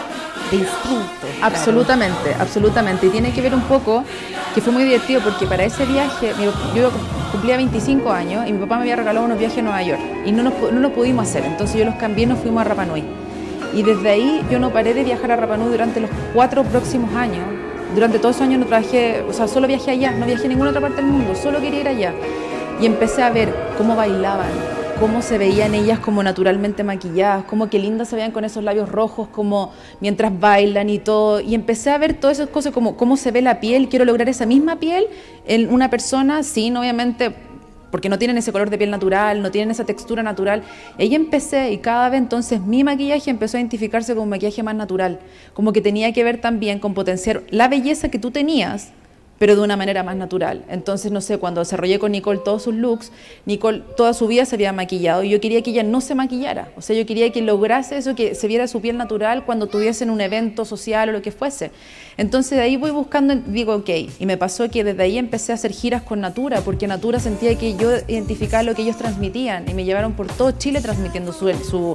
de instinto. Absolutamente, claro. absolutamente. Y tiene que ver un poco, que fue muy divertido porque para ese viaje, yo cumplía veinticinco años y mi papá me había regalado unos viajes a Nueva York y no nos, no lo pudimos hacer. Entonces yo los cambié y nos fuimos a Rapa Nui. Y desde ahí yo no paré de viajar a Rapa Nui durante los cuatro próximos años. Durante todos esos años no trabajé, o sea, solo viajé allá, no viajé a ninguna otra parte del mundo, solo quería ir allá. Y empecé a ver cómo bailaban, cómo se veían ellas como naturalmente maquilladas, cómo qué lindas se veían con esos labios rojos, como mientras bailan y todo. Y empecé a ver todas esas cosas, como cómo se ve la piel, quiero lograr esa misma piel en una persona, sin obviamente, porque no tienen ese color de piel natural, no tienen esa textura natural. Y ahí empecé, y cada vez entonces mi maquillaje empezó a identificarse como un maquillaje más natural, como que tenía que ver también con potenciar la belleza que tú tenías, pero de una manera más natural. Entonces, no sé, cuando desarrollé con Nicole todos sus looks, Nicole toda su vida se había maquillado y yo quería que ella no se maquillara. O sea, yo quería que lograse eso, que se viera su piel natural cuando tuviesen un evento social o lo que fuese. Entonces, de ahí voy buscando, digo, ok, y me pasó que desde ahí empecé a hacer giras con Natura, porque Natura sentía que yo identificaba lo que ellos transmitían y me llevaron por todo Chile transmitiendo su, su,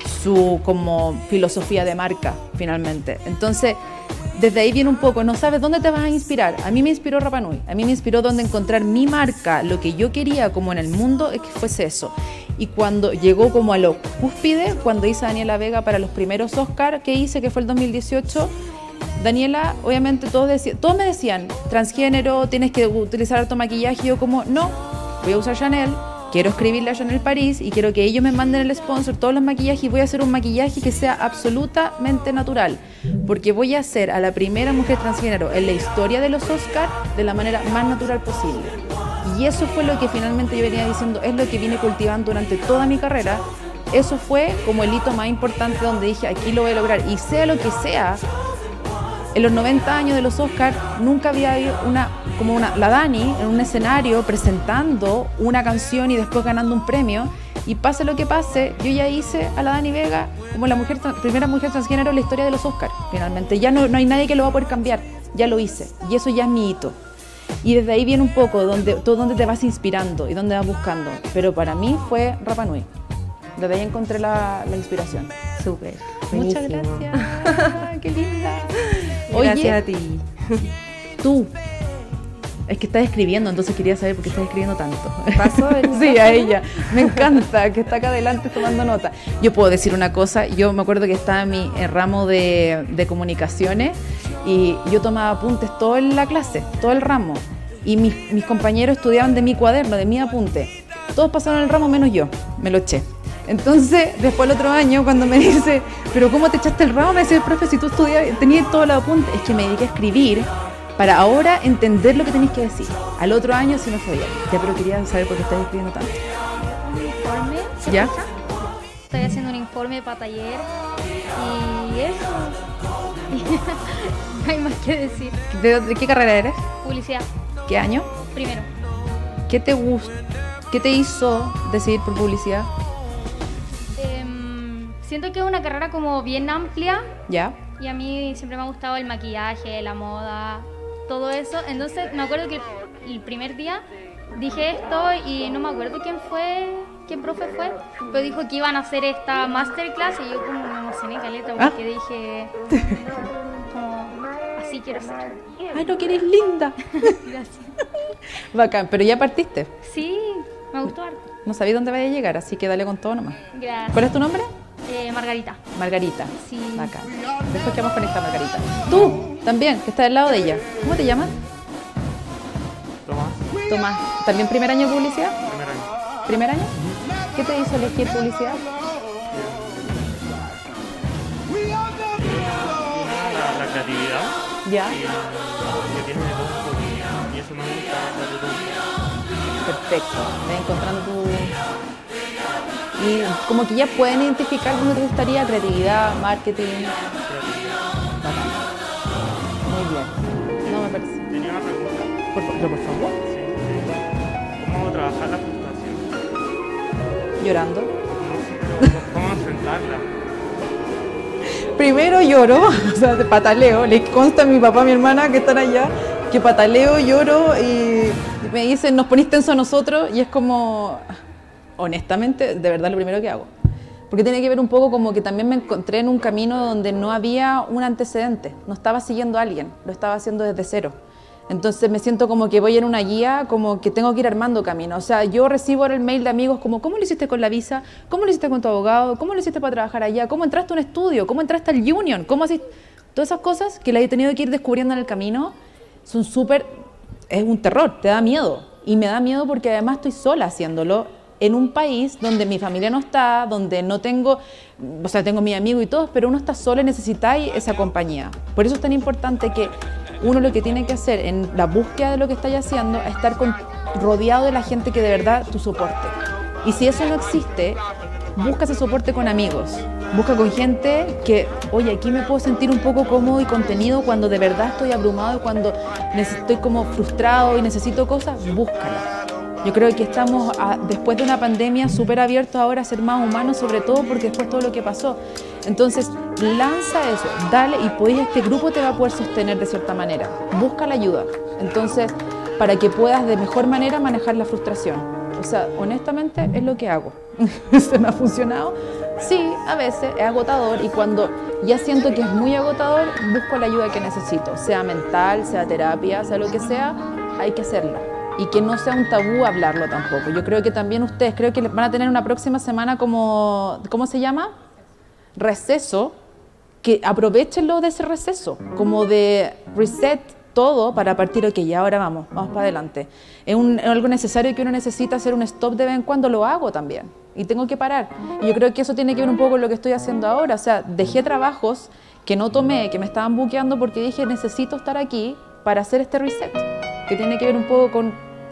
su como filosofía de marca, finalmente. Entonces, desde ahí viene un poco, no sabes dónde te vas a inspirar. A mí me inspiró Rapa Nui, a mí me inspiró dónde encontrar mi marca, lo que yo quería como en el mundo es que fuese eso. Y cuando llegó como a lo cúspide, cuando hice a Daniela Vega para los primeros Oscar que hice, que fue el dos mil dieciocho, Daniela, obviamente todos, decían, todos me decían, transgénero, tienes que utilizar harto maquillaje, y yo como, no, voy a usar Chanel, quiero escribirle a Chanel París y quiero que ellos me manden el sponsor, todos los maquillajes, y voy a hacer un maquillaje que sea absolutamente natural, porque voy a ser a la primera mujer transgénero en la historia de los Oscars de la manera más natural posible. Y eso fue lo que finalmente yo venía diciendo, es lo que vine cultivando durante toda mi carrera. Eso fue como el hito más importante donde dije, aquí lo voy a lograr, y sea lo que sea. En los noventa años de los Oscars nunca había habido una, como una, la Dani en un escenario presentando una canción y después ganando un premio, y pase lo que pase, yo ya hice a la Dani Vega como la mujer, primera mujer transgénero en la historia de los Oscars, finalmente. Ya no, no hay nadie que lo va a poder cambiar, ya lo hice, y eso ya es mi hito. Y desde ahí viene un poco donde, todo donde te vas inspirando y donde vas buscando, pero para mí fue Rapa Nui. Desde ahí encontré la, la inspiración. Súper. Muchas Buenísimo. gracias. Qué linda. Oye, Gracias a ti. tú. Es que estás escribiendo, entonces quería saber por qué estás escribiendo tanto. ¿Pasó el Sí, a ella. Me encanta que está acá adelante tomando nota. Yo puedo decir una cosa. Yo me acuerdo que estaba en mi en ramo de, de comunicaciones y yo tomaba apuntes toda la clase, todo el ramo. Y mis, mis compañeros estudiaban de mi cuaderno, de mi apunte. Todos pasaron el ramo menos yo. Me lo eché. Entonces, después el otro año, cuando me dice, ¿pero cómo te echaste el ramo? Me dice, el profe, si tú estudias, tenías todo el apunte. Es que me dediqué a escribir para ahora entender lo que tenéis que decir. Al otro año sí me fue bien. Ya, pero quería saber por qué estás escribiendo tanto. Un informe. ¿Se ¿Ya? escucha? Estoy haciendo un informe para taller y eso. No hay más que decir. ¿De, de qué carrera eres? Publicidad, ¿Qué año? primero. ¿Qué te gustó? ¿Qué te hizo decidir por publicidad? Em, siento que es una carrera como bien amplia ¿Ya? y a mí siempre me ha gustado el maquillaje, la moda, todo eso. Entonces me acuerdo que el primer día dije esto y no me acuerdo quién fue, qué profe fue, pero dijo que iban a hacer esta masterclass y yo como me emocioné caleta porque ¿Ah? dije como así quiero ser. ¡Ay, no, que eres linda! Gracias. Bacán, pero ya partiste. Sí, Me gustó harto. No sabía dónde vaya a llegar, así que dale con todo nomás. Gracias. ¿Cuál es tu nombre? Eh, Margarita. Margarita. Sí. Acá. Después quedamos con esta Margarita. Tú, también, que estás al lado de ella. ¿Cómo te llamas? Tomás, Tomás. ¿También primer año de publicidad? primer año. ¿Primer año? ¿Qué te hizo elegir publicidad? La, la creatividad Ya. y que tiene de todo un poco, y eso me gusta de todo. Perfecto. Ven encontrando tu... Y como que ya pueden identificar dónde te gustaría, creatividad, marketing. Bacán. Muy bien. No me parece. Tenía una pregunta. Por, fa- por favor. Sí, sí. ¿Cómo trabajar la frustración? Llorando. No, pero ¿cómo enfrentarla? Primero lloro, o sea, de pataleo. Le consta a mi papá, a mi hermana que están allá, que pataleo, lloro y me dicen, nos ponís tenso a nosotros y es como, honestamente, de verdad lo primero que hago. Porque tiene que ver un poco como que también me encontré en un camino donde no había un antecedente, no estaba siguiendo a alguien, lo estaba haciendo desde cero. Entonces me siento como que voy en una guía, como que tengo que ir armando camino. O sea, yo recibo ahora el mail de amigos como, ¿cómo lo hiciste con la visa? ¿Cómo lo hiciste con tu abogado? ¿Cómo lo hiciste para trabajar allá? ¿Cómo entraste a un estudio? ¿Cómo entraste al union? ¿Cómo así? Todas esas cosas que las he tenido que ir descubriendo en el camino son súper... es un terror, te da miedo. Y me da miedo porque además estoy sola haciéndolo en un país donde mi familia no está, donde no tengo, o sea, tengo mis amigos y todos, pero uno está solo y necesitáis esa compañía. Por eso es tan importante que uno lo que tiene que hacer en la búsqueda de lo que estáis haciendo es estar con, rodeado de la gente que de verdad tu soporte. Y si eso no existe, busca ese soporte con amigos. Busca con gente que, oye, aquí me puedo sentir un poco cómodo y contenido cuando de verdad estoy abrumado y cuando estoy como frustrado y necesito cosas, búscala. Yo creo que estamos, a, después de una pandemia, súper abiertos ahora a ser más humanos, sobre todo porque después todo lo que pasó. Entonces, lanza eso, dale y podés, este grupo te va a poder sostener de cierta manera. Busca la ayuda. Entonces, para que puedas de mejor manera manejar la frustración. O sea, honestamente, es lo que hago. ¿Se me ha funcionado? Sí, a veces es agotador y cuando ya siento que es muy agotador, busco la ayuda que necesito. Sea mental, sea terapia, sea lo que sea, hay que hacerlo. Y que no sea un tabú hablarlo tampoco. Yo creo que también ustedes, creo que van a tener una próxima semana como, ¿cómo se llama? Receso, que aprovechenlo de ese receso, como de reset todo para partir, ok, ya ahora vamos, vamos para adelante. Es, un, es algo necesario que uno necesita hacer un stop de vez en cuando, lo hago también. Y tengo que parar. Y yo creo que eso tiene que ver un poco con lo que estoy haciendo ahora. O sea, dejé trabajos que no tomé, que me estaban buqueando porque dije, necesito estar aquí para hacer este reset, que tiene que ver un poco con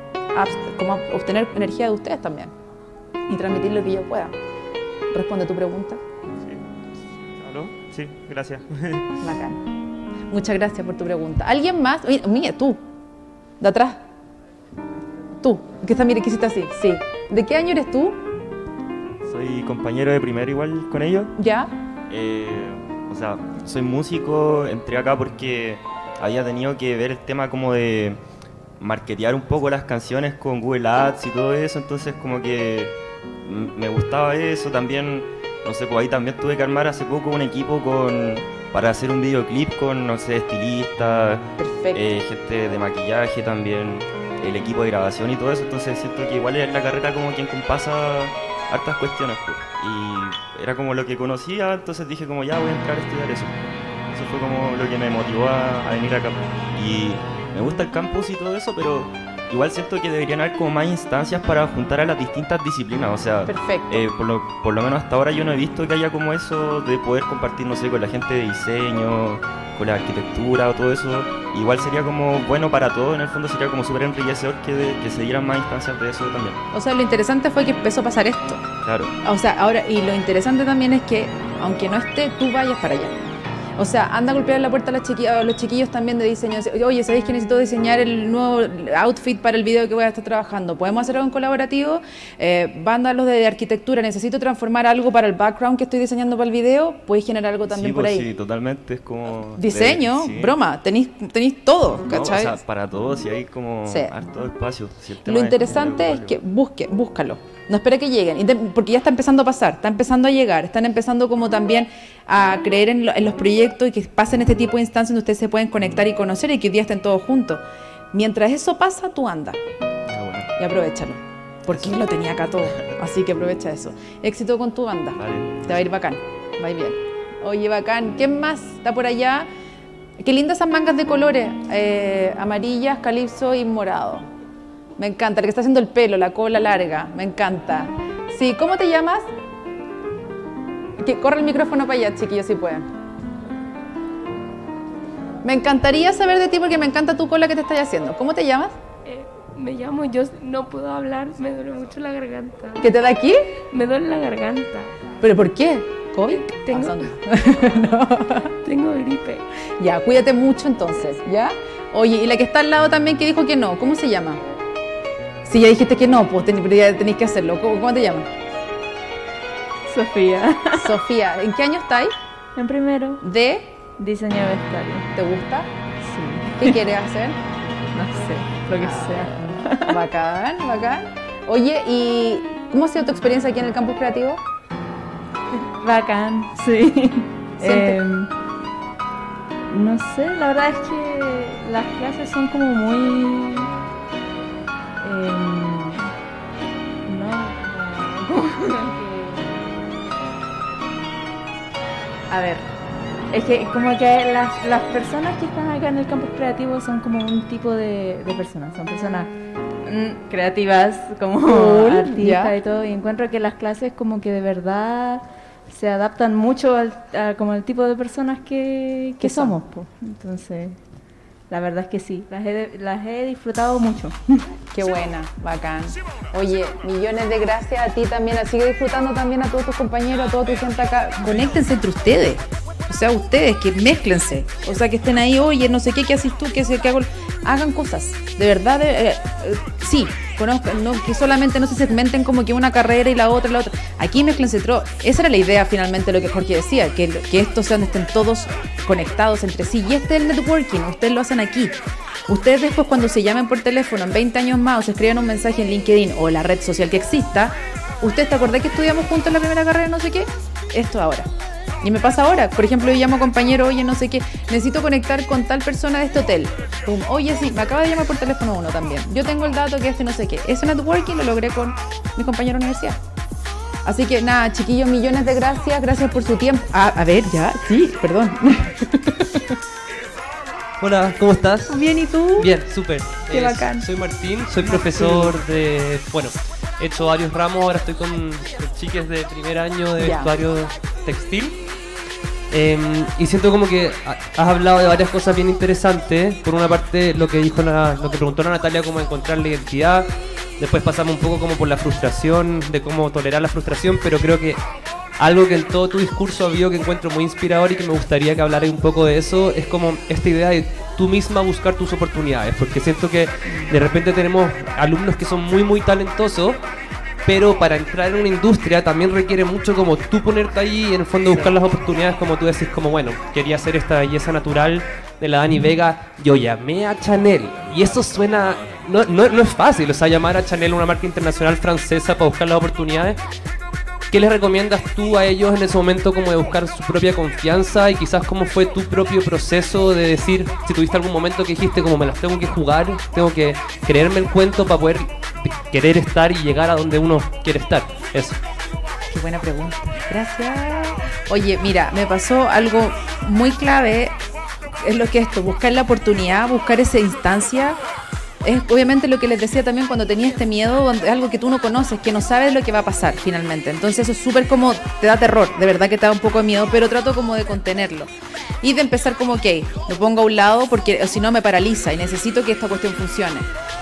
como obtener energía de ustedes también y transmitir lo que yo pueda. Responde tu pregunta. Sí. ¿Aló? Sí, gracias. Bacán. Muchas gracias por tu pregunta. ¿Alguien más? Mira, mira, tú, de atrás. Tú, que está, mire, que hiciste así. Sí. ¿De qué año eres tú? Soy compañero de primero igual con ellos. ¿Ya? Eh, o sea, soy músico, entré acá porque había tenido que ver el tema como de marketear un poco las canciones con Google Ads y todo eso, entonces como que me gustaba eso. También, no sé, pues ahí también tuve que armar hace poco un equipo con para hacer un videoclip con, no sé, estilistas, eh, gente de maquillaje también, el equipo de grabación y todo eso, entonces siento que igual en la carrera como quien compasa hartas cuestiones, pues. Y era como lo que conocía, entonces dije como ya voy a entrar a estudiar eso. Eso fue como lo que me motivó a, a venir acá. Y me gusta el campus y todo eso, pero igual siento que deberían haber como más instancias para juntar a las distintas disciplinas. O sea, eh, por, lo, por lo menos hasta ahora yo no he visto que haya como eso de poder compartir, no sé, con la gente de diseño, con la arquitectura o todo eso. Igual sería como bueno para todos, en el fondo sería como súper enriquecedor que, de, que se dieran más instancias de eso también. O sea, lo interesante fue que empezó a pasar esto. Claro. O sea, ahora, y lo interesante también es que, aunque no esté, tú vayas para allá. O sea, anda a golpear la puerta a, las chiqui a los chiquillos también de diseño. Oye, ¿sabéis que necesito diseñar el nuevo outfit para el video que voy a estar trabajando? ¿Podemos hacer algo en colaborativo? Eh, banda los de arquitectura, necesito transformar algo para el background que estoy diseñando para el video. ¿Puedes generar algo también sí, por pues ahí? Sí, totalmente. Es como... Diseño, de, sí. broma, tenéis, tenéis todo, ¿cachai? No, o sea, para todos y hay como sí. harto espacio. Si Lo interesante es, es que busque, búscalo. No espere que lleguen, porque ya está empezando a pasar, está empezando a llegar, están empezando como también a creer en, lo, en los proyectos y que pasen este tipo de instancias donde ustedes se pueden conectar y conocer y que hoy día estén todos juntos. Mientras eso pasa, tú anda ah, bueno. y aprovechalo. porque lo tenía acá todo. Así que aprovecha eso. Éxito con tu banda. Vale. Te va a ir bacán, va a ir bien. Oye, bacán. ¿Quién más está por allá? Qué lindas esas mangas de colores, eh, amarillas, calipso y morado. Me encanta, el que está haciendo el pelo, la cola larga, me encanta. Sí, ¿cómo te llamas? Que corre el micrófono para allá, chiquillos, si pueden. Me encantaría saber de ti porque me encanta tu cola que te estás haciendo. ¿Cómo te llamas? Eh, me llamo, yo no puedo hablar, me duele mucho la garganta. ¿Qué te da aquí? Me duele la garganta. ¿Pero por qué? ¿COVID? Tengo, no. Tengo gripe. Ya, cuídate mucho entonces, ¿ya? Oye, y la que está al lado también que dijo que no, ¿cómo se llama? Si ya dijiste que no, pues ten, pero ya tenéis que hacerlo. ¿Cómo, cómo te llamas? Sofía. Sofía, ¿en qué año estáis? En primero. ¿De? Diseño de vestuario. ¿Te gusta? Sí. ¿Qué quieres hacer? No sé, lo que sea. Bacán, bacán. Oye, ¿y cómo ha sido tu experiencia aquí en el campus creativo? Bacán, sí. Eh, no sé, la verdad es que las clases son como muy... Eh, no, como que... A ver, es que como que las, las personas que están acá en el campus creativo son como un tipo de, de personas, son personas mm, creativas, como cool, artistas ya. y todo, y encuentro que las clases como que de verdad se adaptan mucho al, a, como al tipo de personas que, que somos, pues. Entonces, la verdad es que sí, las he, las he disfrutado mucho. Qué buena, bacán. Oye, millones de gracias a ti también. Sigue disfrutando también a todos tus compañeros, a toda tu gente acá. Conéctense entre ustedes. O sea, ustedes, que mézclense. O sea, que estén ahí, oye, no sé qué, qué haces tú, qué sé, qué hago. Hagan cosas. De verdad, de, eh, eh, sí. Conozcan, no, que solamente no se segmenten como que una carrera y la otra y la otra. Aquí mézclense todo. Esa era la idea finalmente, lo que Jorge decía, que, que estos sean, estén todos conectados entre sí. Y este es el networking, ustedes lo hacen aquí. Ustedes después cuando se llamen por teléfono en veinte años más o se escriban un mensaje en LinkedIn o la red social que exista, ¿ustedes te acordás que estudiamos juntos en la primera carrera no sé qué? Esto ahora. Y me pasa ahora, por ejemplo, yo llamo a compañero, oye, no sé qué, necesito conectar con tal persona de este hotel. Pum, oye, sí, me acaba de llamar por teléfono uno también. Yo tengo el dato que este no sé qué. Ese networking lo logré con mi compañero de universidad. Así que nada, chiquillos, millones de gracias, gracias por su tiempo. Ah, a ver, ya, sí, perdón. Hola, ¿cómo estás? Bien, ¿y tú? Bien, súper. Qué Eh, bacán. Soy Martín, soy profesor de... Bueno, he hecho varios ramos, ahora estoy con, con chiques de primer año de Ya. vestuario textil. Eh, y siento como que ha- has hablado de varias cosas bien interesantes. Por una parte, lo que dijo la, lo que preguntó la Natalia, cómo encontrar la identidad. Después pasamos un poco como por la frustración, de cómo tolerar la frustración, pero creo que algo que en todo tu discurso había que encuentro muy inspirador y que me gustaría que hablaras un poco de eso, es como esta idea de tú misma buscar tus oportunidades, porque siento que de repente tenemos alumnos que son muy muy talentosos, pero para entrar en una industria también requiere mucho como tú ponerte ahí y en el fondo buscar las oportunidades, como tú decís, como bueno, quería hacer esta belleza natural de la Dani Vega, yo llamé a Chanel, y eso suena, no, no, no es fácil, o sea, llamar a Chanel, una marca internacional francesa, para buscar las oportunidades. ¿Qué les recomiendas tú a ellos en ese momento como de buscar su propia confianza y quizás cómo fue tu propio proceso de decir, si tuviste algún momento que dijiste como me las tengo que jugar, tengo que creerme el cuento para poder querer estar y llegar a donde uno quiere estar? Eso. Qué buena pregunta. Gracias. Oye, mira, me pasó algo muy clave. Es lo que es esto, buscar la oportunidad, buscar esa instancia. Es obviamente lo que les decía también cuando tenía este miedo, donde- algo que tú no conoces, que no sabes lo que va a pasar finalmente. Entonces eso es súper como, te da terror, de verdad que te da un poco de miedo, pero trato como de contenerlo. Y de empezar como, ok, lo pongo a un lado porque o si no me paraliza y necesito que esta cuestión funcione.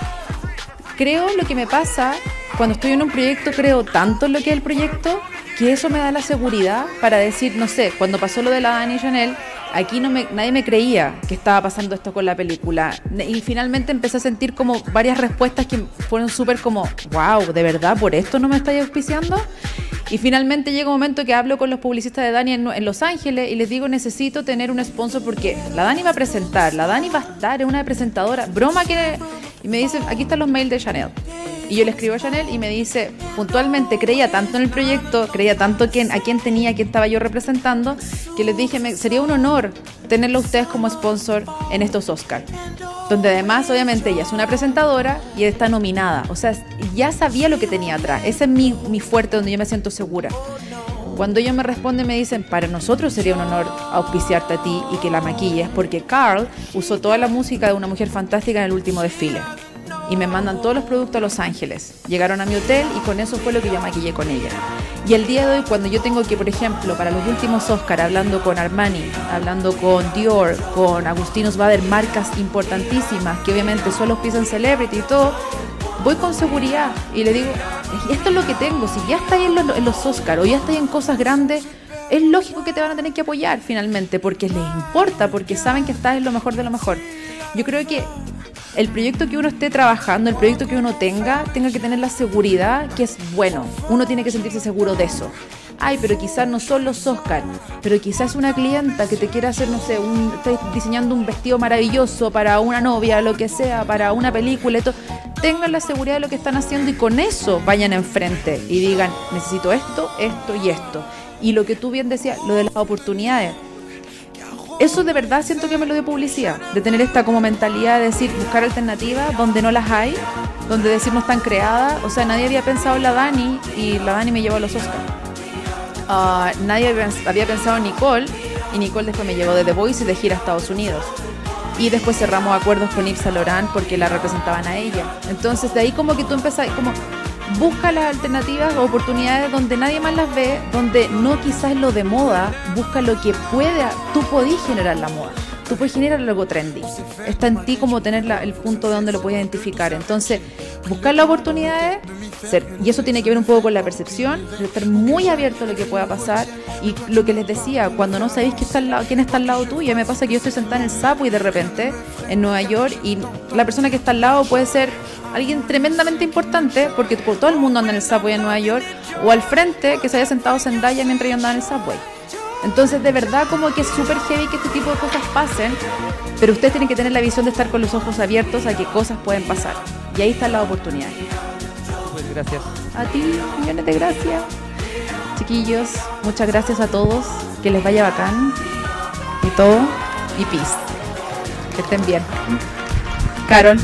Creo lo que me pasa cuando estoy en un proyecto, creo tanto en lo que es el proyecto, que eso me da la seguridad para decir, no sé, cuando pasó lo de la Dani Chanel, aquí no me, nadie me creía que estaba pasando esto con la película. Y finalmente empecé a sentir como varias respuestas que fueron súper como, wow, ¿de verdad por esto no me estáis auspiciando? Y finalmente llega un momento que hablo con los publicistas de Dani en, en Los Ángeles y les digo, necesito tener un sponsor porque la Dani va a presentar, la Dani va a estar, es una presentadora, broma que... Y me dicen, aquí están los mails de Chanel. Y yo le escribo a Chanel y me dice, puntualmente creía tanto en el proyecto, creía tanto que, a quién tenía, a quién estaba yo representando, que les dije, me, sería un honor tenerlo a ustedes como sponsor en estos Oscars. donde además obviamente ella es una presentadora y está nominada, o sea, ya sabía lo que tenía atrás, ese es mi, mi fuerte, donde yo me siento segura. Cuando ellos me responden me dicen, para nosotros sería un honor auspiciarte a ti y que la maquilles, porque Carl usó toda la música de Una Mujer Fantástica en el último desfile. Y me mandan todos los productos a Los Ángeles. Llegaron a mi hotel y con eso fue lo que yo maquillé con ella. Y el día de hoy, cuando yo tengo que, por ejemplo, para los últimos Oscar, hablando con Armani, hablando con Dior, con Agustinus Bader, marcas importantísimas que obviamente solo auspician celebrity y todo, voy con seguridad y le digo, esto es lo que tengo, si ya estáis en los, en los Oscar o ya estáis en cosas grandes, es lógico que te van a tener que apoyar finalmente, porque les importa, porque saben que estás en lo mejor de lo mejor. Yo creo que el proyecto que uno esté trabajando, el proyecto que uno tenga, tenga que tener la seguridad que es bueno. Uno tiene que sentirse seguro de eso. Ay, pero quizás no son los Oscar, pero quizás una clienta que te quiera hacer, no sé, un, está diseñando un vestido maravilloso para una novia, lo que sea, para una película y todo. Tengan la seguridad de lo que están haciendo y con eso vayan enfrente y digan, necesito esto, esto y esto. Y lo que tú bien decías, lo de las oportunidades. Eso de verdad siento que me lo dio publicidad, de tener esta como mentalidad de decir, buscar alternativas donde no las hay, donde decir no están creadas. O sea, nadie había pensado en la Dani y la Dani me llevó a los Oscars. Uh, nadie había pensado en Nicole y Nicole después me llevó de The Voice y de gira a Estados Unidos. Y después cerramos acuerdos con Yves Saint Laurent porque la representaban a ella. Entonces de ahí como que tú empezás, como busca las alternativas, oportunidades donde nadie más las ve, donde no quizás lo de moda, busca lo que pueda, tú podés generar la moda, tú puedes generar algo trendy, está en ti como tener la, el punto de donde lo puedes identificar. Entonces buscar las oportunidades, ser, y eso tiene que ver un poco con la percepción, de estar muy abierto a lo que pueda pasar. Y lo que les decía, cuando no sabéis quién está al lado, quién está al lado tuyo, me pasa que yo estoy sentada en el Subway de repente en Nueva York y la persona que está al lado puede ser alguien tremendamente importante, porque todo el mundo anda en el Subway en Nueva York, o al frente que se haya sentado Zendaya mientras yo andaba en el Subway. Entonces de verdad como que es súper heavy que este tipo de cosas pasen, pero ustedes tienen que tener la visión de estar con los ojos abiertos a que cosas pueden pasar, y ahí están las oportunidades. Pues gracias. A ti, millones de gracias. Chiquillos, muchas gracias a todos, que les vaya bacán y todo, y peace, que estén bien. Carol.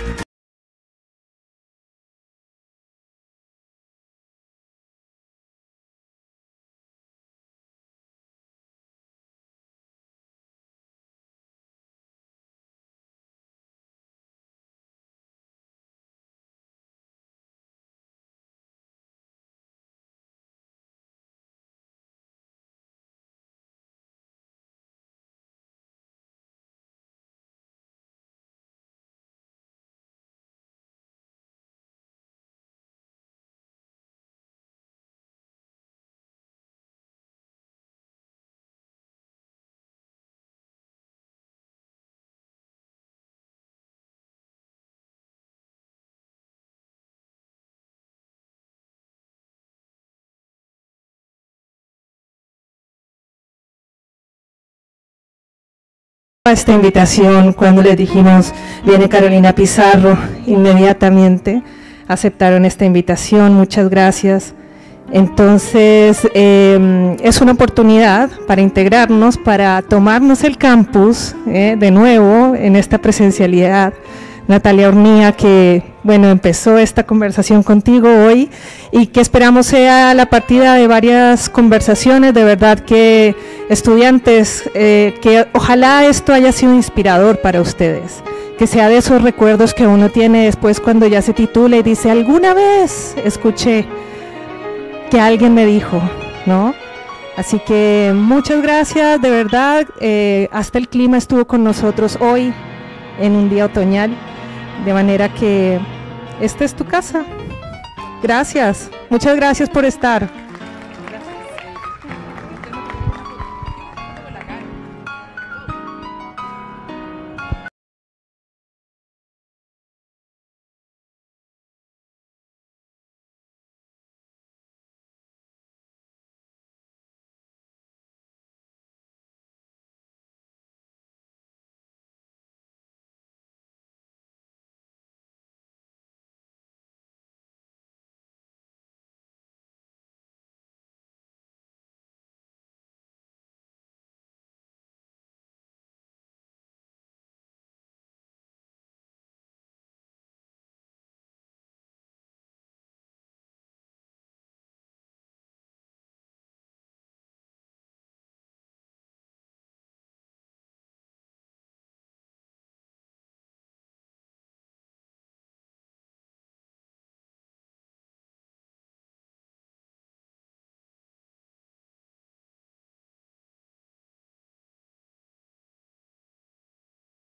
Esta invitación, cuando les dijimos viene Carolina Pizarro, inmediatamente aceptaron esta invitación, muchas gracias. Entonces eh, es una oportunidad para integrarnos, para tomarnos el campus eh, de nuevo en esta presencialidad. Natalia Hornía, que bueno, empezó esta conversación contigo hoy y que esperamos sea la partida de varias conversaciones, de verdad que estudiantes, eh, que ojalá esto haya sido inspirador para ustedes, que sea de esos recuerdos que uno tiene después cuando ya se titula y dice, alguna vez escuché que alguien me dijo, ¿no? Así que muchas gracias, de verdad, eh, hasta el clima estuvo con nosotros hoy en un día otoñal. De manera que esta es tu casa. Gracias, muchas gracias por estar.